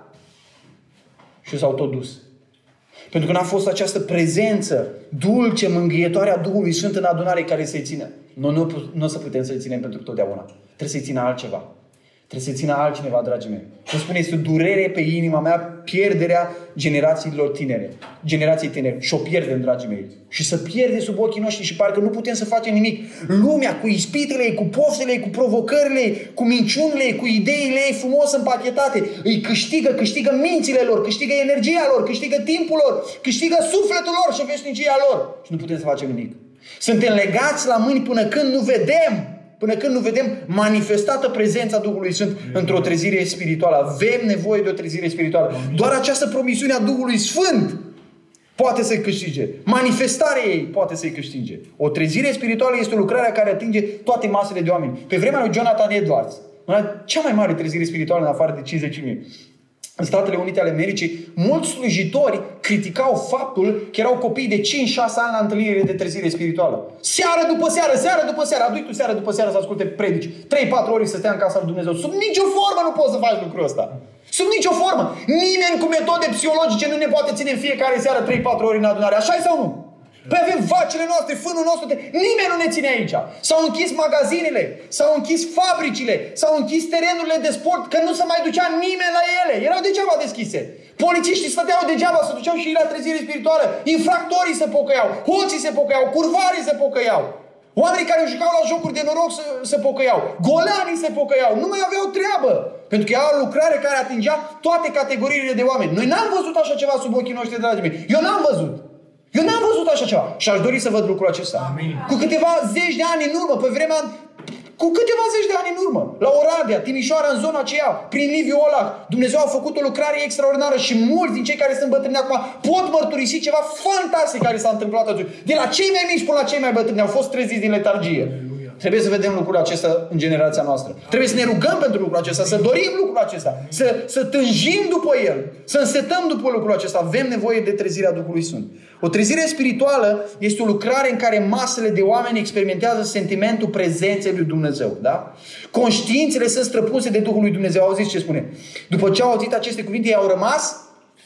și s-au tot dus. Pentru că n-a fost această prezență dulce, mângâietoare a Duhului Sfânt în adunare care să-i țină. Noi nu, nu o să putem să-i ținem pentru totdeauna. Trebuie să-i țină altceva. Trebuie să-i țină altcineva, dragii mei. Cum spune, este o durere pe inima mea, pierderea generațiilor tinere. Generației tinere. Și o pierdem, dragii mei. Și să pierde sub ochii noștri și parcă nu putem să facem nimic. Lumea, cu ispitele, cu poftele, cu provocările, cu minciunile, cu ideile ei frumos împachetate, îi câștigă, câștigă mințile lor, câștigă energia lor, câștigă timpul lor, câștigă sufletul lor și veșnicia lor. Și nu putem să facem nimic. Suntem legați la mâini până când nu vedem Până când nu vedem manifestată prezența Duhului Sfânt într-o trezire spirituală. Avem nevoie de o trezire spirituală. Doar această promisiune a Duhului Sfânt poate să-i câștige. Manifestarea ei poate să-i câștige. O trezire spirituală este o lucrare care atinge toate masele de oameni. Pe vremea lui Jonathan Edwards, cea mai mare trezire spirituală în afară de Cincizecimii, în Statele Unite ale Americii, mulți slujitori criticau faptul că erau copii de cinci șase ani la întâlnire de trezire spirituală. Seară după seară, seară după seară, adu-i tu seară după seară să asculte predici. trei patru ori să stea în casa lui Dumnezeu. Sub nicio formă nu poți să faci lucrul ăsta. Sub nicio formă. Nimeni cu metode psihologice nu ne poate ține în fiecare seară trei patru ori în adunare. Așa-i sau nu? Păi avem vacile noastre, fânul nostru, de... nimeni nu ne ține aici. S-au închis magazinele, s-au închis fabricile, s-au închis terenurile de sport, că nu se mai ducea nimeni la ele. Erau degeaba deschise. Polițiștii stăteau degeaba, se duceau și ei la trezire spirituală. Infractorii se pocăiau, hoții se pocăiau, curvarii se pocăiau. Oamenii care jucau la jocuri de noroc se, se pocăiau. Golanii se pocăiau. Nu mai aveau treabă. Pentru că era o lucrare care atingea toate categoriile de oameni. Noi n-am văzut așa ceva sub ochii noștri, dragii mei. Eu n-am văzut. Eu n-am văzut așa ceva. Și aș dori să văd lucrul acesta. Amin. Cu câteva zeci de ani în urmă, pe vremea... Cu câteva zeci de ani în urmă, la Oradea, Timișoara, în zona aceea, prin Liviu Olac, Dumnezeu a făcut o lucrare extraordinară și mulți din cei care sunt bătrâni acum pot mărturisi ceva fantastic care s-a întâmplat atunci. De la cei mai mici până la cei mai bătrâni au fost treziți din letargie. Aleluia. Trebuie să vedem lucrul acesta în generația noastră. Trebuie să ne rugăm pentru lucrul acesta, să dorim lucrul acesta, să, să tânjim după el, să însetăm după lucrul acesta. Avem nevoie de trezirea Duhului Sfânt. O trezire spirituală este o lucrare în care masele de oameni experimentează sentimentul prezenței lui Dumnezeu. Da? Conștiințele sunt străpunse de Duhul lui Dumnezeu. Auziți ce spune? După ce au auzit aceste cuvinte, ei au rămas.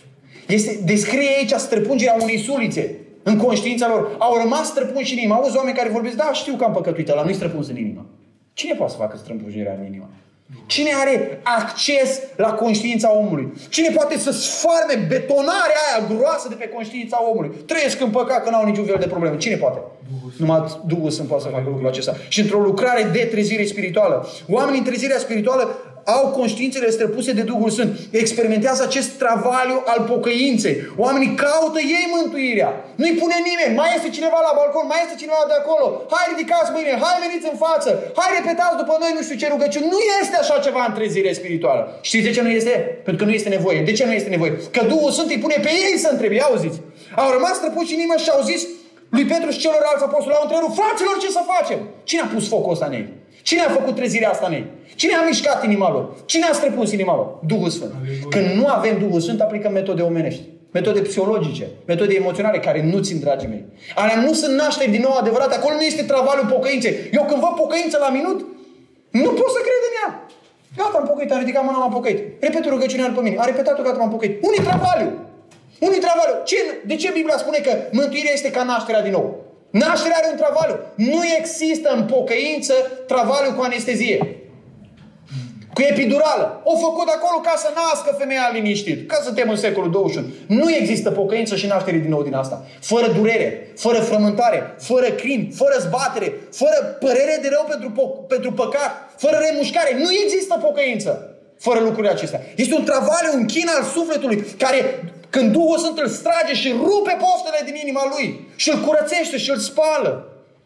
Este, descrie aici străpungerea unei sulițe în conștiința lor. Au rămas străpunși în inimă. Auzi oameni care vorbesc, da, știu că am păcătuit, ăla nu-i străpuns în inimă. Cine poate să facă străpungerea în inimă? Cine are acces la conștiința omului? Cine poate să sfarme betonarea aia groasă de pe conștiința omului? Trăiesc în păcat că n-au niciun fel de probleme. Cine poate? Duhul Numai Duhul Sfânt poate să facă lucrul acesta. Și într-o lucrare de trezire spirituală. Oamenii în trezirea spirituală au conștiințele străpuse de Duhul Sfânt. Experimentează acest travaliu al pocăinței. Oamenii caută ei mântuirea. Nu-i pune nimeni. Mai este cineva la balcon, mai este cineva de acolo. Hai, ridicați mâine, hai, veniți în față. Hai, repetați după noi nu știu ce rugăciuni. Nu este așa ceva în trezire spirituală. Știți de ce nu este? Pentru că nu este nevoie. De ce nu este nevoie? Că Duhul Sfânt îi pune pe ei să întrebe. Auziți? Au rămas străpuși în inimă și au zis lui Petru și celorlalți apostoli, au întrerupt, fraților, ce să facem? Cine a pus focul ăsta în ei? Cine a făcut trezirea asta în ei? Cine a mișcat inima lor? Cine a străpuns inima lor? Duhul Sfânt. Când nu avem Duhul Sfânt, aplicăm metode omenești. Metode psihologice, metode emoționale care nu țin, dragii mei. Alea nu sunt nașteri din nou adevărate. Acolo nu este travaliul pocăinței. Eu când văd pocăință la minut, nu pot să cred în ea. Gata, am pocăit, am ridicat mâna, m-am pocăit. Repet rugăciunea după mine. A repetat-o, gata, m-am pocăit. Unii travaliu. Unii travaliu. Ce, de ce Biblia spune că mântuirea este ca nașterea din nou? Nașterea are un travaliu. Nu există în pocăință travaliu cu anestezie. cu epidurală. O făcut acolo ca să nască femeia liniștit. Ca suntem în secolul douăzeci și unu. Nu există pocăință și naștere din nou din asta. Fără durere, fără frământare, fără crim, fără zbatere, fără părere de rău pentru, po- pentru păcat, fără remușcare. Nu există pocăință fără lucrurile acestea. Este un travaliu, un chin al sufletului care, când Duhul Sfânt îl strage și rupe poftele din inima lui și îl curățește și îl spală.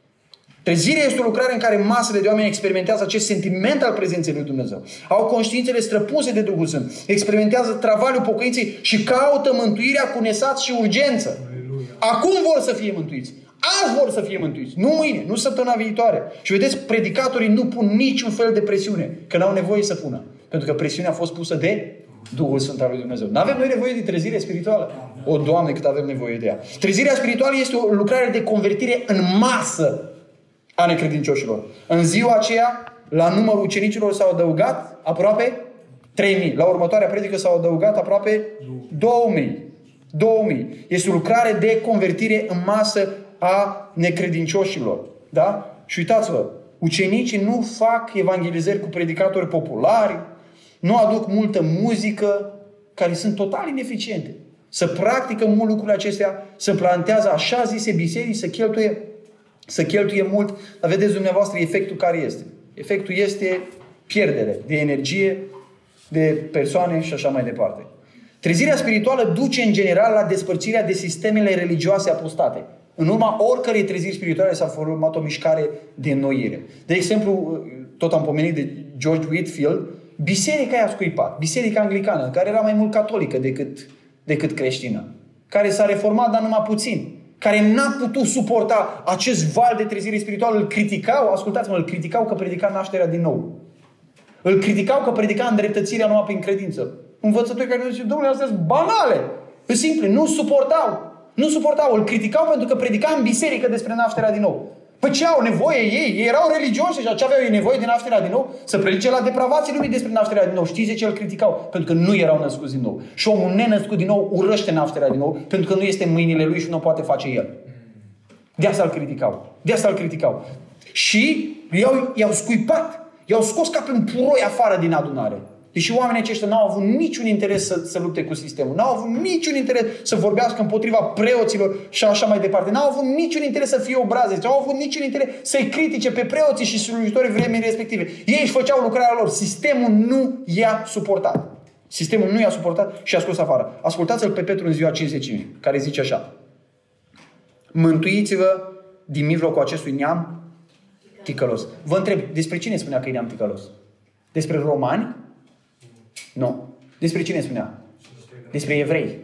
Trezirea este o lucrare în care masele de oameni experimentează acest sentiment al prezenței lui Dumnezeu. Au conștiințele străpunse de Duhul Sfânt. Experimentează travaliul pocăinței și caută mântuirea cu nesat și urgență. Aleluia. Acum vor să fie mântuiți. Azi vor să fie mântuiți. Nu mâine, nu săptămâna viitoare. Și vedeți, predicatorii nu pun niciun fel de presiune, că n-au nevoie să pună. Pentru că presiunea a fost pusă de Duhul Sfânt al lui Dumnezeu. Nu avem noi nevoie de trezire spirituală? O, Doamne, cât avem nevoie de ea. Trezirea spirituală este o lucrare de convertire în masă a necredincioșilor. În ziua aceea, la numărul ucenicilor s-au adăugat aproape trei mii. La următoarea predică s-au adăugat aproape două mii. două mii. Este o lucrare de convertire în masă a necredincioșilor. Da? Și uitați-vă, ucenicii nu fac evangelizări cu predicatori populari, nu aduc multă muzică, care sunt total ineficiente. Să practică mult lucrurile acestea, să plantează așa zise biserici, să cheltuie Să cheltuie mult, dar vedeți dumneavoastră efectul care este. Efectul este pierdere de energie, de persoane și așa mai departe. Trezirea spirituală duce în general la despărțirea de sistemele religioase apostate. În urma oricărei treziri spirituale s-a format o mișcare de înnoire. De exemplu, tot am pomenit de George Whitefield, biserica i-a scuipat, biserica anglicană, care era mai mult catolică decât, decât creștină, care s-a reformat, dar numai puțin, care n-a putut suporta acest val de trezire spirituală, îl criticau, ascultați-mă, îl criticau că predica nașterea din nou. Îl criticau că predica îndreptățirea numai prin credință. Învățători care zice, domnule, astea sunt banale, sunt simple, nu suportau. Nu suportau, îl criticau pentru că predica în biserică despre nașterea din nou. Păi ce au nevoie ei? Ei erau religioși și ce aveau ei nevoie de nașterea din nou? Să predice la depravații lumii despre nașterea din nou. Știți de ce îl criticau? Pentru că nu erau născuți din nou. Și omul nenăscut din nou urăște nașterea din nou pentru că nu este în mâinile lui și nu o poate face el. De asta îl criticau. De asta îl criticau. Și i-au, i-au scuipat. I-au scos ca pe un puroi afară din adunare. Deși oamenii aceștia n-au avut niciun interes să, să lupte cu sistemul. N-au avut niciun interes să vorbească împotriva preoților și așa mai departe. N-au avut niciun interes să fie obraze. N-au avut niciun interes să-i critique pe preoții și slujitorii vremii respective. Ei își făceau lucrarea lor. Sistemul nu i-a suportat. Sistemul nu i-a suportat și a scos afară. Ascultați-l pe Petru în ziua cincizecimii, care zice așa: mântuiți-vă din mijlocul acestui neam ticălos. Vă întreb, despre cine spunea că e neam ticălos? Despre romani? Nu. Despre cine spunea? Despre evrei.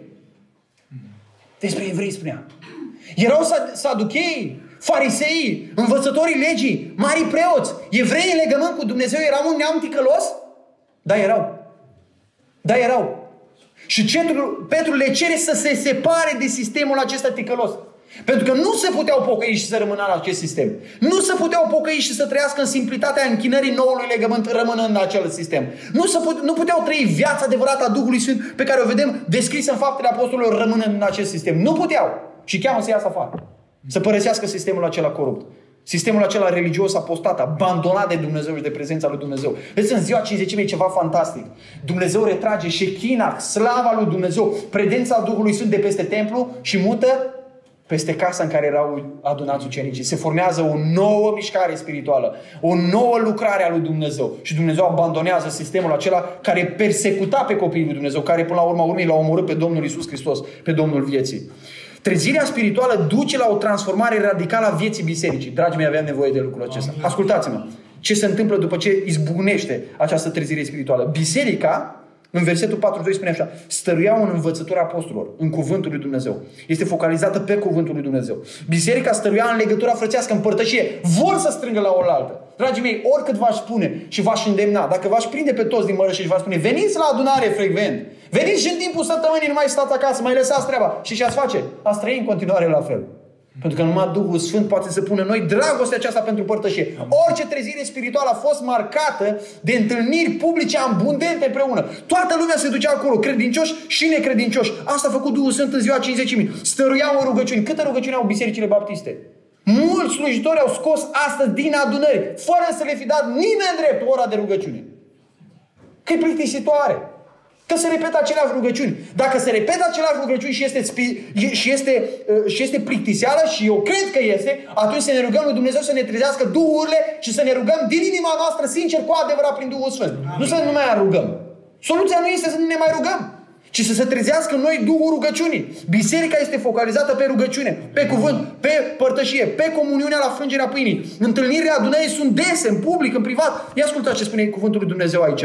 Despre evrei spunea. Erau saduchei, farisei, învățătorii legii, mari preoți. Evrei în legământ cu Dumnezeu erau un neam ticălos? Da, erau. Da, erau. Și Petru le cere să se separe de sistemul acesta ticălos. Pentru că nu se puteau pocăi și să rămână în acest sistem. Nu se puteau pocăi și să trăiască în simplitatea închinării noului legământ rămânând în acel sistem. Nu, se pute, nu puteau trăi viața adevărată a Duhului Sfânt pe care o vedem descrisă în faptele apostolilor rămânând în acest sistem. Nu puteau. Și cheamă să iasă afară. Să părăsească sistemul acela corupt. Sistemul acela religios apostat, abandonat de Dumnezeu și de prezența lui Dumnezeu. Vedeți, în ziua cincizecimii e ceva fantastic. Dumnezeu retrage șechina, slava lui Dumnezeu, prezența Duhului Sfânt de peste templu și mută peste casa în care erau adunați ucenicii. Se formează o nouă mișcare spirituală, o nouă lucrare a lui Dumnezeu. Și Dumnezeu abandonează sistemul acela care persecuta pe copiii lui Dumnezeu, care până la urma urmei l-a omorât pe Domnul Iisus Hristos, pe Domnul vieții. Trezirea spirituală duce la o transformare radicală a vieții bisericii. Dragii mei, aveam nevoie de lucrul acesta. Ascultați-mă. Ce se întâmplă după ce izbucnește această trezire spirituală? Biserica, în versetul patruzeci și doi spune așa: stăruiau în învățătura apostolilor, în cuvântul lui Dumnezeu. Este focalizată pe cuvântul lui Dumnezeu. Biserica stăruia în legătura frățească, în părtășie. Vor să strângă la oaltă. Dragii mei, oricât v-aș spune și v-aș îndemna, dacă v-aș prinde pe toți din mărășie și v-aș spune: veniți la adunare frecvent, veniți și în timpul săptămânii, nu mai stați acasă, mai lăsați treaba. Și ce ați face? Ați trăi în continuare la fel. Pentru că numai Duhul Sfânt poate să pună în noi dragostea aceasta pentru părtășie. Orice trezire spirituală a fost marcată de întâlniri publice abundente împreună. Toată lumea se ducea acolo, credincioși și necredincioși. Asta a făcut Duhul Sfânt în ziua cincizecimii. Stăruiau în rugăciuni. Câte rugăciuni au bisericile baptiste? Mulți slujitori au scos astăzi din adunări, fără să le fi dat nimeni drept ora de rugăciune. Că e plictisitoare. Că se repetă aceleași rugăciuni. Dacă se repetă aceleași rugăciuni și este, și, este, și este plictiseală, și eu cred că este, atunci să ne rugăm lui Dumnezeu să ne trezească duhurile și să ne rugăm din inima noastră, sincer, cu adevărat, prin Duhul Sfânt. Amin. Nu să nu mai rugăm. Soluția nu este să nu ne mai rugăm, ci să se trezească în noi Duhul rugăciunii. Biserica este focalizată pe rugăciune, pe cuvânt, pe părtășie, pe comuniunea la frângerea pâinii. Întâlnirile adunării sunt dese, în public, în privat. Ia ascultați ce spune cuvântul lui Dumnezeu aici.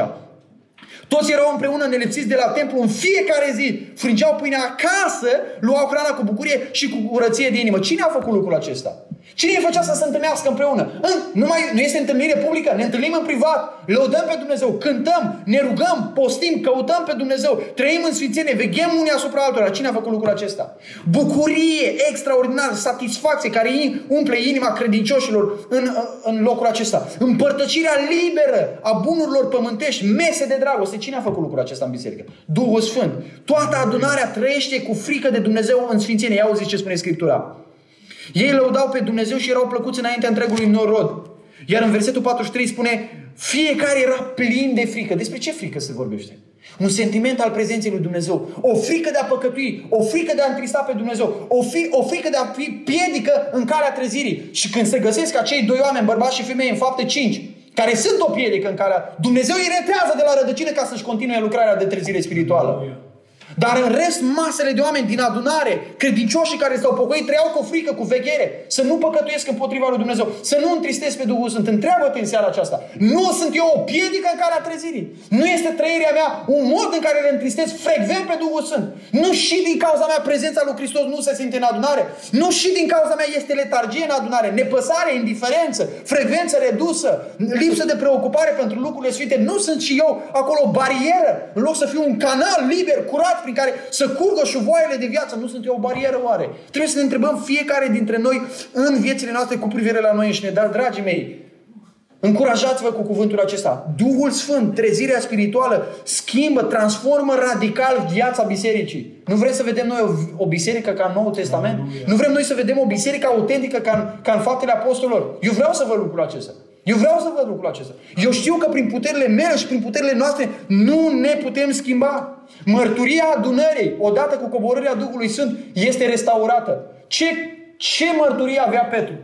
Toți erau împreună nelipsiți de la templu în fiecare zi. Frângeau pâinea acasă, luau hrana cu bucurie și cu curăție de inimă. Cine a făcut lucrul acesta? Cine îi făcea să se întâlnească împreună? Nu, mai, nu este întâlnire publică? Ne întâlnim în privat, lăudăm pe Dumnezeu, cântăm, ne rugăm, postim, căutăm pe Dumnezeu, trăim în sfințenie, veghem unii asupra altora. Cine a făcut lucrul acesta? Bucurie extraordinară, satisfacție care umple inima credincioșilor în, în locul acesta. Împărtăcirea liberă a bunurilor pământești, mese de dragoste. Cine a făcut lucrul acesta în biserică? Duhul Sfânt. Toată adunarea trăiește cu frică de Dumnezeu în sfințenie. Ia auziți ce spune Scriptura. Ei lăudau pe Dumnezeu și erau plăcuți înaintea întregului norod. Iar în versetul patruzeci și trei spune, fiecare era plin de frică. Despre ce frică se vorbește? Un sentiment al prezenței lui Dumnezeu. O frică de a păcătui. O frică de a întrista pe Dumnezeu. O, fi, o frică de a fi piedică în calea trezirii. Și când se găsesc acei doi oameni, bărbați și femei, în Fapte cinci, care sunt o piedică în calea, Dumnezeu îi retează de la rădăcină ca să-și continue lucrarea de trezire spirituală. Dar în rest, masele de oameni din adunare, credincioșii care s-au pocăit, trăiau cu frică, cu veghere, să nu păcătuiesc împotriva lui Dumnezeu, să nu întristesc pe Duhul Sfânt. Întreabă-te în seara aceasta. Nu sunt eu o piedică în calea trezirii. Nu este trăirea mea un mod în care le întristesc frecvent pe Duhul Sfânt. Nu și din cauza mea prezența lui Hristos nu se simte în adunare. Nu și din cauza mea este letargie în adunare, nepăsare, indiferență, frecvență redusă, lipsă de preocupare pentru lucrurile sfinte. Nu sunt și eu acolo o barieră, în loc să fiu un canal liber, curat, prin care să curgă șuvoaiele de viață. Nu sunt eu o barieră oare? Trebuie să ne întrebăm fiecare dintre noi în viețile noastre cu privire la noi înșine. Dar, dragii mei, încurajați-vă cu cuvântul acesta. Duhul Sfânt, trezirea spirituală, schimbă, transformă radical viața bisericii. Nu vrem să vedem noi o, o biserică ca în Noul Testament? Aleluia. Nu vrem noi să vedem o biserică autentică ca în, ca în Faptele Apostolilor? Eu vreau să văd lucrul acesta. Eu vreau să văd lucrul acesta. Eu știu că prin puterile mele și prin puterile noastre nu ne putem schimba. Mărturia adunării, odată cu coborârea Duhului Sfânt, este restaurată. Ce, ce mărturie avea Petru?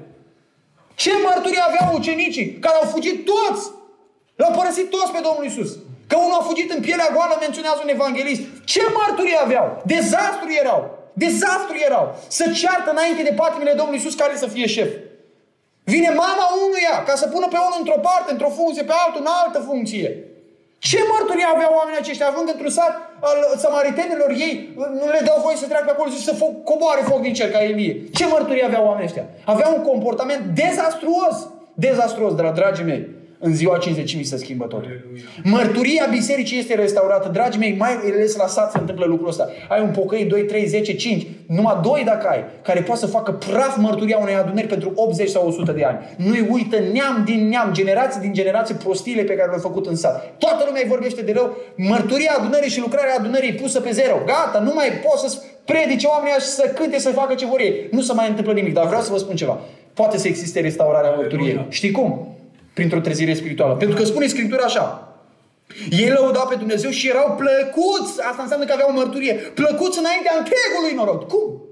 Ce mărturie aveau ucenicii care au fugit toți? L-au părăsit toți pe Domnul Iisus. Că unul a fugit în pielea goală, menționează un evanghelist. Ce mărturie aveau? Dezastru erau. Dezastru erau. Să ceartă înainte de patimile Domnului Iisus care să fie șef. Vine mama unuia ca să pună pe unul într-o parte, într-o funcție, pe altul, în altă funcție. Ce mărturie aveau oamenii aceștia? Având într-un sat al samaritenilor, ei nu le dau voie să treacă pe acolo și să foc, coboare foc din cer ca Elie. Ce mărturie aveau oamenii ăștia? Aveau un comportament dezastruos. Dezastruos, dar dragii mei, în ziua cincizecimii se schimbă totul. Mărturia bisericii este restaurată. Dragii mei, mai ales la sat se întâmplă lucrul ăsta. Ai un pocăit doi, trei, zece, cinci, numai doi dacă ai, care poate să facă praf mărturia unei adunări pentru optzeci sau o sută de ani. Nu-i uită neam din neam, generații din generații prostiile pe care le-au făcut în sat. Toată lumea îi vorbește de rău. Mărturia adunării și lucrarea adunării pusă pe zero. Gata, nu mai poți să predice oamenii și să cânte, să facă ce vor ei. Nu se mai întâmplă nimic, dar vreau să vă spun ceva. Poate să existe restaurarea mărturiei. Știi cum? Printr-o trezire spirituală. Pentru că spune Scriptura așa. Ei lăudau pe Dumnezeu și erau plăcuți. Asta înseamnă că aveau mărturie. Plăcuți înaintea întregului norod. Cum?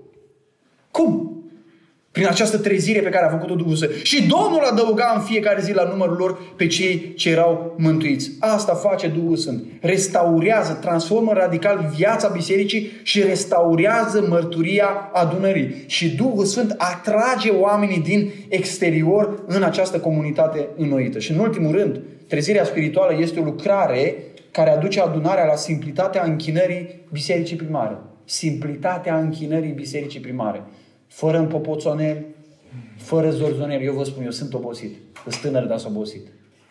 Cum? Prin această trezire pe care a făcut-o Duhul Sfânt. Și Domnul adăuga în fiecare zi la numărul lor pe cei ce erau mântuiți. Asta face Duhul Sfânt. Restaurează, transformă radical viața bisericii și restaurează mărturia adunării. Și Duhul Sfânt atrage oamenii din exterior în această comunitate înnoită. Și în ultimul rând, trezirea spirituală este o lucrare care aduce adunarea la simplitatea închinării bisericii primare. Simplitatea închinării bisericii primare. Fără împopoțoneli, fără zorzoneli. Eu vă spun, eu sunt obosit. Sunt tânăr, dar sunt obosit.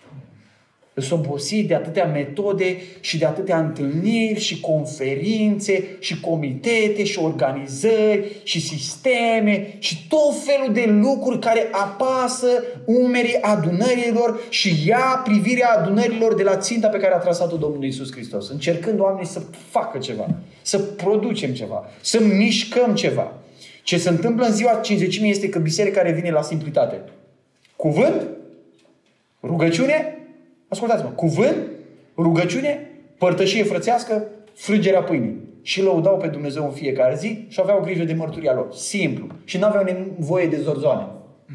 Sunt obosit de atâtea metode și de atâtea întâlniri și conferințe și comitete și organizări și sisteme și tot felul de lucruri care apasă umerii adunărilor și ia privirea adunărilor de la ținta pe care a trasat-o Domnul Iisus Hristos. Încercând oamenii să facă ceva, să producem ceva, să mișcăm ceva. Ce se întâmplă în ziua cincizecimii este că biserica revine la simplitate. Cuvânt, rugăciune, ascultați-mă, cuvânt, rugăciune părtășie frățească, frângerea pâinii. Și lăudau pe Dumnezeu în fiecare zi și aveau grijă de mărturia lor. Simplu. Și nu aveau nevoie de zorzoane.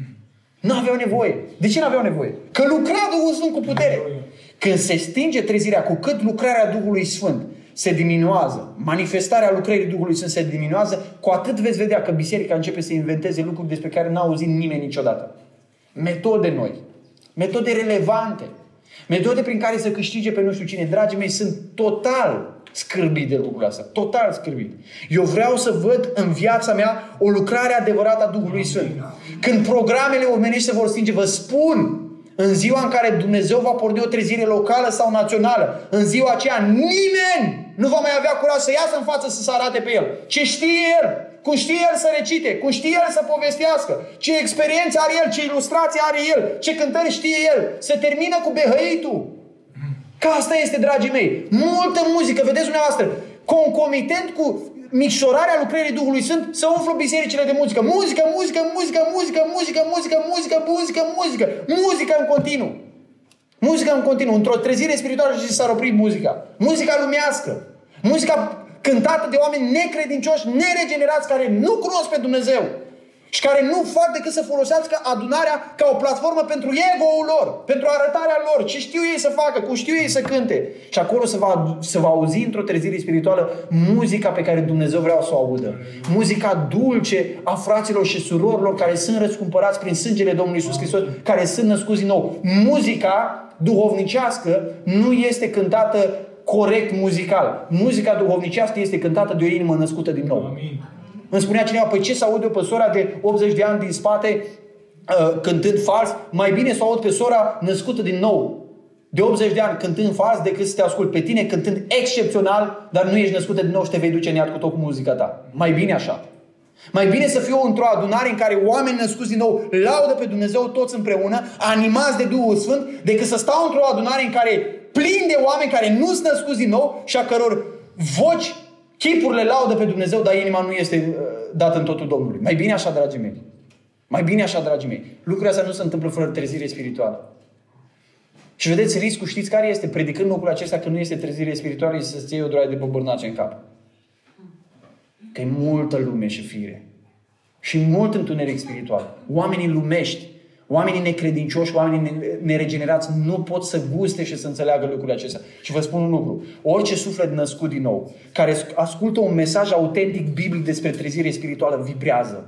Nu aveau nevoie. De ce nu aveau nevoie? Că lucra Duhul Sfânt cu putere. Când se stinge trezirea, cu cât lucrarea Duhului Sfânt se diminuează, manifestarea lucrării Duhului Sfânt se diminuează, cu atât veți vedea că biserica începe să inventeze lucruri despre care n-a auzit nimeni niciodată. Metode noi. Metode relevante. Metode prin care să câștige pe nu știu cine. Dragii mei, sunt total scârbit de lucrul ăsta. Total scârbit. Eu vreau să văd în viața mea o lucrare adevărată a Duhului Sfânt. Când programele omenești se vor stinge, vă spun, în ziua în care Dumnezeu va porni o trezire locală sau națională, în ziua aceea nimeni nu va mai avea curaj să iasă în față să se arate pe el. Ce știe el, cum știe el să recite, cum știe el să povestească, ce experiențe are el, ce ilustrații are el, ce cântări știe el. Se termină cu behăitul. Că asta este, dragii mei. Multă muzică, vedeți dumneavoastră, concomitent cu micșorarea lucrării Duhului Sfânt, să umflă bisericile de muzică. Muzică, muzică, muzică, muzică, muzică, muzică, muzică, muzică, muzică, muzică în continuu. Muzică în continuu. Într-o trezire spirituală și s-ar opri muzica. Muzica lumească. Muzica cântată de oameni necredincioși, neregenerați, care nu cunosc pe Dumnezeu și care nu fac decât să folosească adunarea ca o platformă pentru ego-ul lor, pentru arătarea lor, ce știu ei să facă, cum știu ei să cânte. Și acolo se va, se va auzi într-o trezire spirituală muzica pe care Dumnezeu vrea să o audă. Muzica dulce a fraților și surorilor care sunt răscumpărați prin sângele Domnului Iisus Hristos, care sunt născuți din nou. Muzica duhovnicească nu este cântată corect muzical. Muzica duhovnicească este cântată de o inimă născută din nou. Amin. Îmi spunea cineva, păi ce să aud eu pe sora de optzeci de ani din spate uh, cântând fals? Mai bine să aud pe sora născută din nou de optzeci de ani cântând fals decât să te ascult pe tine cântând excepțional, dar nu ești născută din nou și te vei duce în iad cu tot cu muzica ta. Mai bine așa. Mai bine să fiu într-o adunare în care oameni născuți din nou laudă pe Dumnezeu toți împreună, animați de Duhul Sfânt, decât să stau într-o adunare în care plin de oameni care nu sunt născuți din nou și a căror voci, chipurile laudă pe Dumnezeu, dar inima nu este uh, dată în totul Domnului. Mai bine așa, dragii mei. Mai bine așa, dragii mei. Lucrurile astea nu se întâmplă fără trezire spirituală. Și vedeți riscul, știți care este? Predicând lucrul acesta că nu este trezire spirituală, este să-ți iei o droaie de băbârnace în cap. Că e multă lume și fire. Și mult întuneric spiritual. Oamenii lumești, oamenii necredincioși, oamenii neregenerați nu pot să guste și să înțeleagă lucrurile acestea. Și vă spun un lucru. Orice suflet născut din nou, care ascultă un mesaj autentic biblic despre trezire spirituală, vibrează.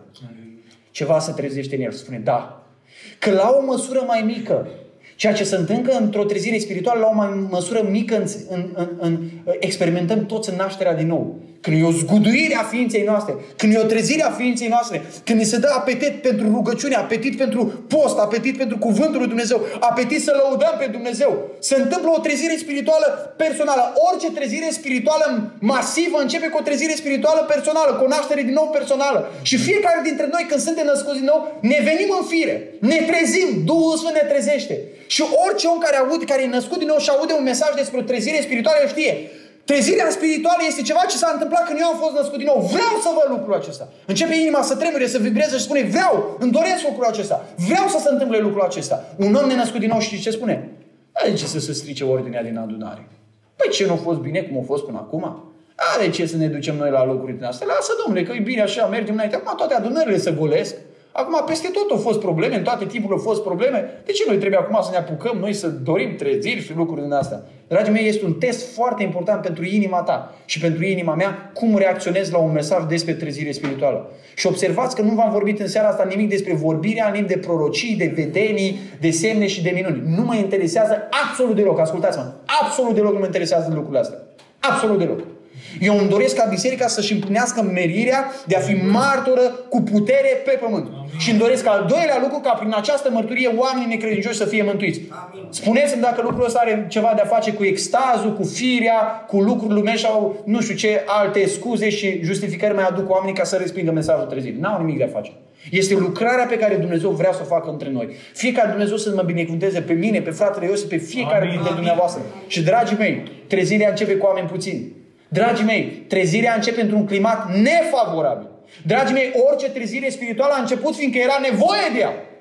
Ceva se trezește în el. Spune, da. Că la o măsură mai mică, ceea ce se întâmplă într-o trezire spirituală, la o mai măsură mică, în, în, în, în, experimentăm toți în nașterea din nou. Când e o zguduire a ființei noastre, când e o trezire a ființei noastre, când ni se dă apetit pentru rugăciune, apetit pentru post, apetit pentru cuvântul lui Dumnezeu, apetit să lăudăm pe Dumnezeu, se întâmplă o trezire spirituală personală. Orice trezire spirituală masivă începe cu o trezire spirituală personală, cu o naștere din nou personală. Și fiecare dintre noi, când suntem născuți din nou, ne venim în fire, ne trezim, Duhul Sfânt ne trezește. Și orice om care aude, care e născut din nou și aude un mesaj despre o trezire spirituală, știe. Trezirea spirituală este ceva ce s-a întâmplat când eu am fost născut din nou. Vreau să văd lucrul acesta. Începe inima să tremure, să vibreze și spune, vreau, îmi doresc lucrul acesta. Vreau să se întâmple lucrul acesta. Un om nenăscut din nou, știți ce spune? De ce să se strice ordinea din adunare? Păi ce nu a fost bine cum a fost până acum? Are ce să ne ducem noi la lucruri din astea? Lasă, domnule, că e bine așa, mergem înainte. Acum toate adunările se golesc. Acum peste tot au fost probleme, în toate tipurile au fost probleme. De ce noi trebuie acum să ne apucăm noi să dorim treziri și lucruri din astea? Dragii mei, este un test foarte important pentru inima ta și pentru inima mea cum reacționezi la un mesaj despre trezire spirituală. Și observați că nu v-am vorbit în seara asta nimic despre vorbirea, nimic de prorocii, de vedenii, de semne și de minuni. Nu mă interesează absolut deloc, ascultați-mă, absolut deloc nu mă interesează lucrurile astea. Absolut deloc. Eu îmi doresc ca biserica să-și împlinească merirea de a fi martoră cu putere pe pământ. Amin. Și îmi doresc al doilea lucru ca prin această mărturie oamenii necredincioși să fie mântuiți. Amin. Spuneți-mi dacă lucrul ăsta are ceva de a face cu extazul, cu firea, cu lucruri lumești sau nu știu ce alte scuze și justificări mai aduc oamenii ca să respingă mesajul trezirii. N-au nimic de a face. Este lucrarea pe care Dumnezeu vrea să o facă între noi. Fie ca Dumnezeu să mă binecuvânteze pe mine, pe fratele Iosif, pe fiecare Amin. Dintre dumneavoastră. Și dragii mei, trezirea începe cu oameni puțini. Dragii mei, trezirea începe într-un climat nefavorabil. Dragii mei, orice trezire spirituală a început fiindcă era nevoie de ea.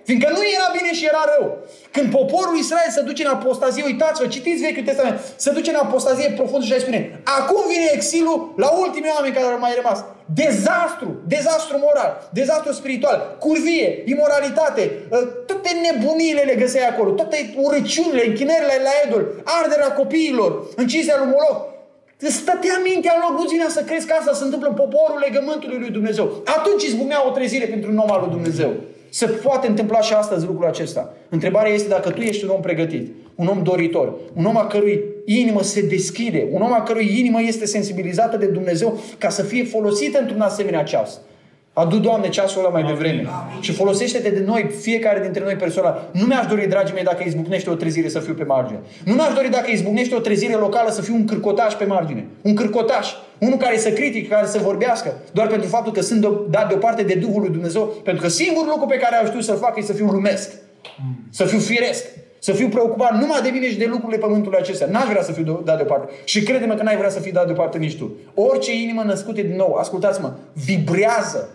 Fiindcă nu era bine și era rău. Când poporul Israel se duce în apostazie, uitați-vă, citiți Vechiul Testament, se duce în apostazie profundă și îi spune, acum vine exilul la ultimii oameni care au mai rămas. Dezastru, dezastru moral, dezastru spiritual, curvie, imoralitate, toate nebuniile le găseai acolo, toate urăciunile, închinările la idol, arderea copiilor, încinserea lui Moloch. Îți stătea mintea în loc, nu ținea să crezi că asta se întâmplă în poporul legământului lui Dumnezeu. Atunci izbucnea o trezire pentru un om al lui Dumnezeu. Se poate întâmpla și astăzi lucrul acesta. Întrebarea este dacă tu ești un om pregătit, un om doritor, un om a cărui inimă se deschide, un om a cărui inimă este sensibilizată de Dumnezeu ca să fie folosită într-un asemenea ceas. Adu, Doamne, ceasul ăla mai devreme. Amin. Și folosește-te de noi, fiecare dintre noi personal. Nu mi-aș dori, dragii mei, dacă izbucnește o trezire să fiu pe margine. Nu mi-aș dori dacă izbucnește o trezire locală să fiu un cârcotaș pe margine. Un cârcotaș. Unul care să critică, care să vorbească. Doar pentru faptul că sunt dat deoparte de Duhul lui Dumnezeu. Pentru că singurul lucru pe care am știut să-l fac e să fiu lumesc. Să fiu firesc. Să fiu preocupat numai de mine și de lucrurile pământului acestea. N-aș vrea să fiu dat deoparte. Și crede-mă că n-ai vrea să fii dat deoparte nici tu. Orice inimă născută din nou, ascultați-mă, vibrează.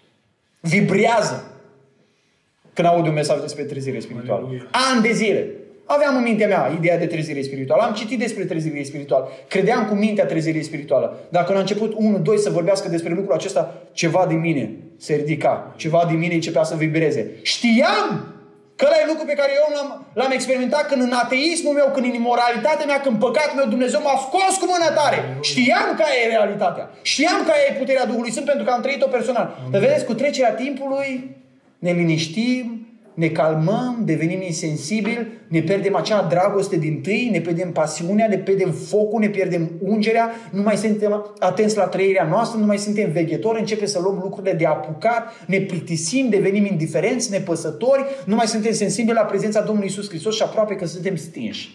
Vibrează când aud un mesaj despre trezire spirituală. Aleluia. Ani de zile aveam în mintea mea ideea de trezire spirituală. Am citit despre trezire spirituală. Credeam cu mintea trezirii spirituală. Dacă a început unul, doi să vorbească despre lucrul acesta, ceva din mine se ridica. Ceva din mine începea să vibreze. Știam că ăla e lucru pe care eu l-am, l-am experimentat când în ateismul meu, când în imoralitatea mea, când în păcatul meu, Dumnezeu m-a scos cu mână tare. Știam că e realitatea. Știam că e puterea Duhului Sfânt pentru că am trăit-o personal. Dar vedeți, cu trecerea timpului ne liniștim, ne calmăm, devenim insensibili, ne pierdem acea dragoste din tâi, ne pierdem pasiunea, ne pierdem focul, ne pierdem ungerea, nu mai suntem atenți la trăirea noastră, nu mai suntem veghetori, începem să luăm lucrurile de apucat, ne plictisim, devenim indiferenți, nepăsători, nu mai suntem sensibili la prezența Domnului Iisus Hristos și aproape că suntem stinși.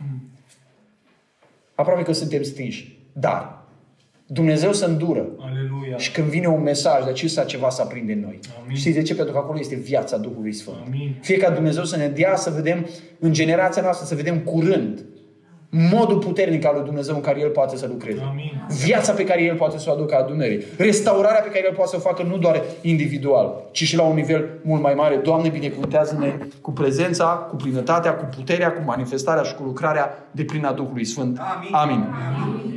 Aproape că suntem stinși. Dar Dumnezeu se îndură. Aleluia. Și când vine un mesaj, de acesta ceva să aprinde în noi. Amin. Știți de ce? Pentru că acolo este viața Duhului Sfânt. Amin. Fie ca Dumnezeu să ne dea să vedem în generația noastră, să vedem curând modul puternic al lui Dumnezeu în care El poate să lucreze. Amin. Viața pe care El poate să o aducă adunării. Restaurarea pe care El poate să o facă nu doar individual, ci și la un nivel mult mai mare. Doamne, binecuvântează-ne cu prezența, cu plinătatea, cu puterea, cu manifestarea și cu lucrarea de plin a Duhului Sfânt. Amin. Amin. Amin.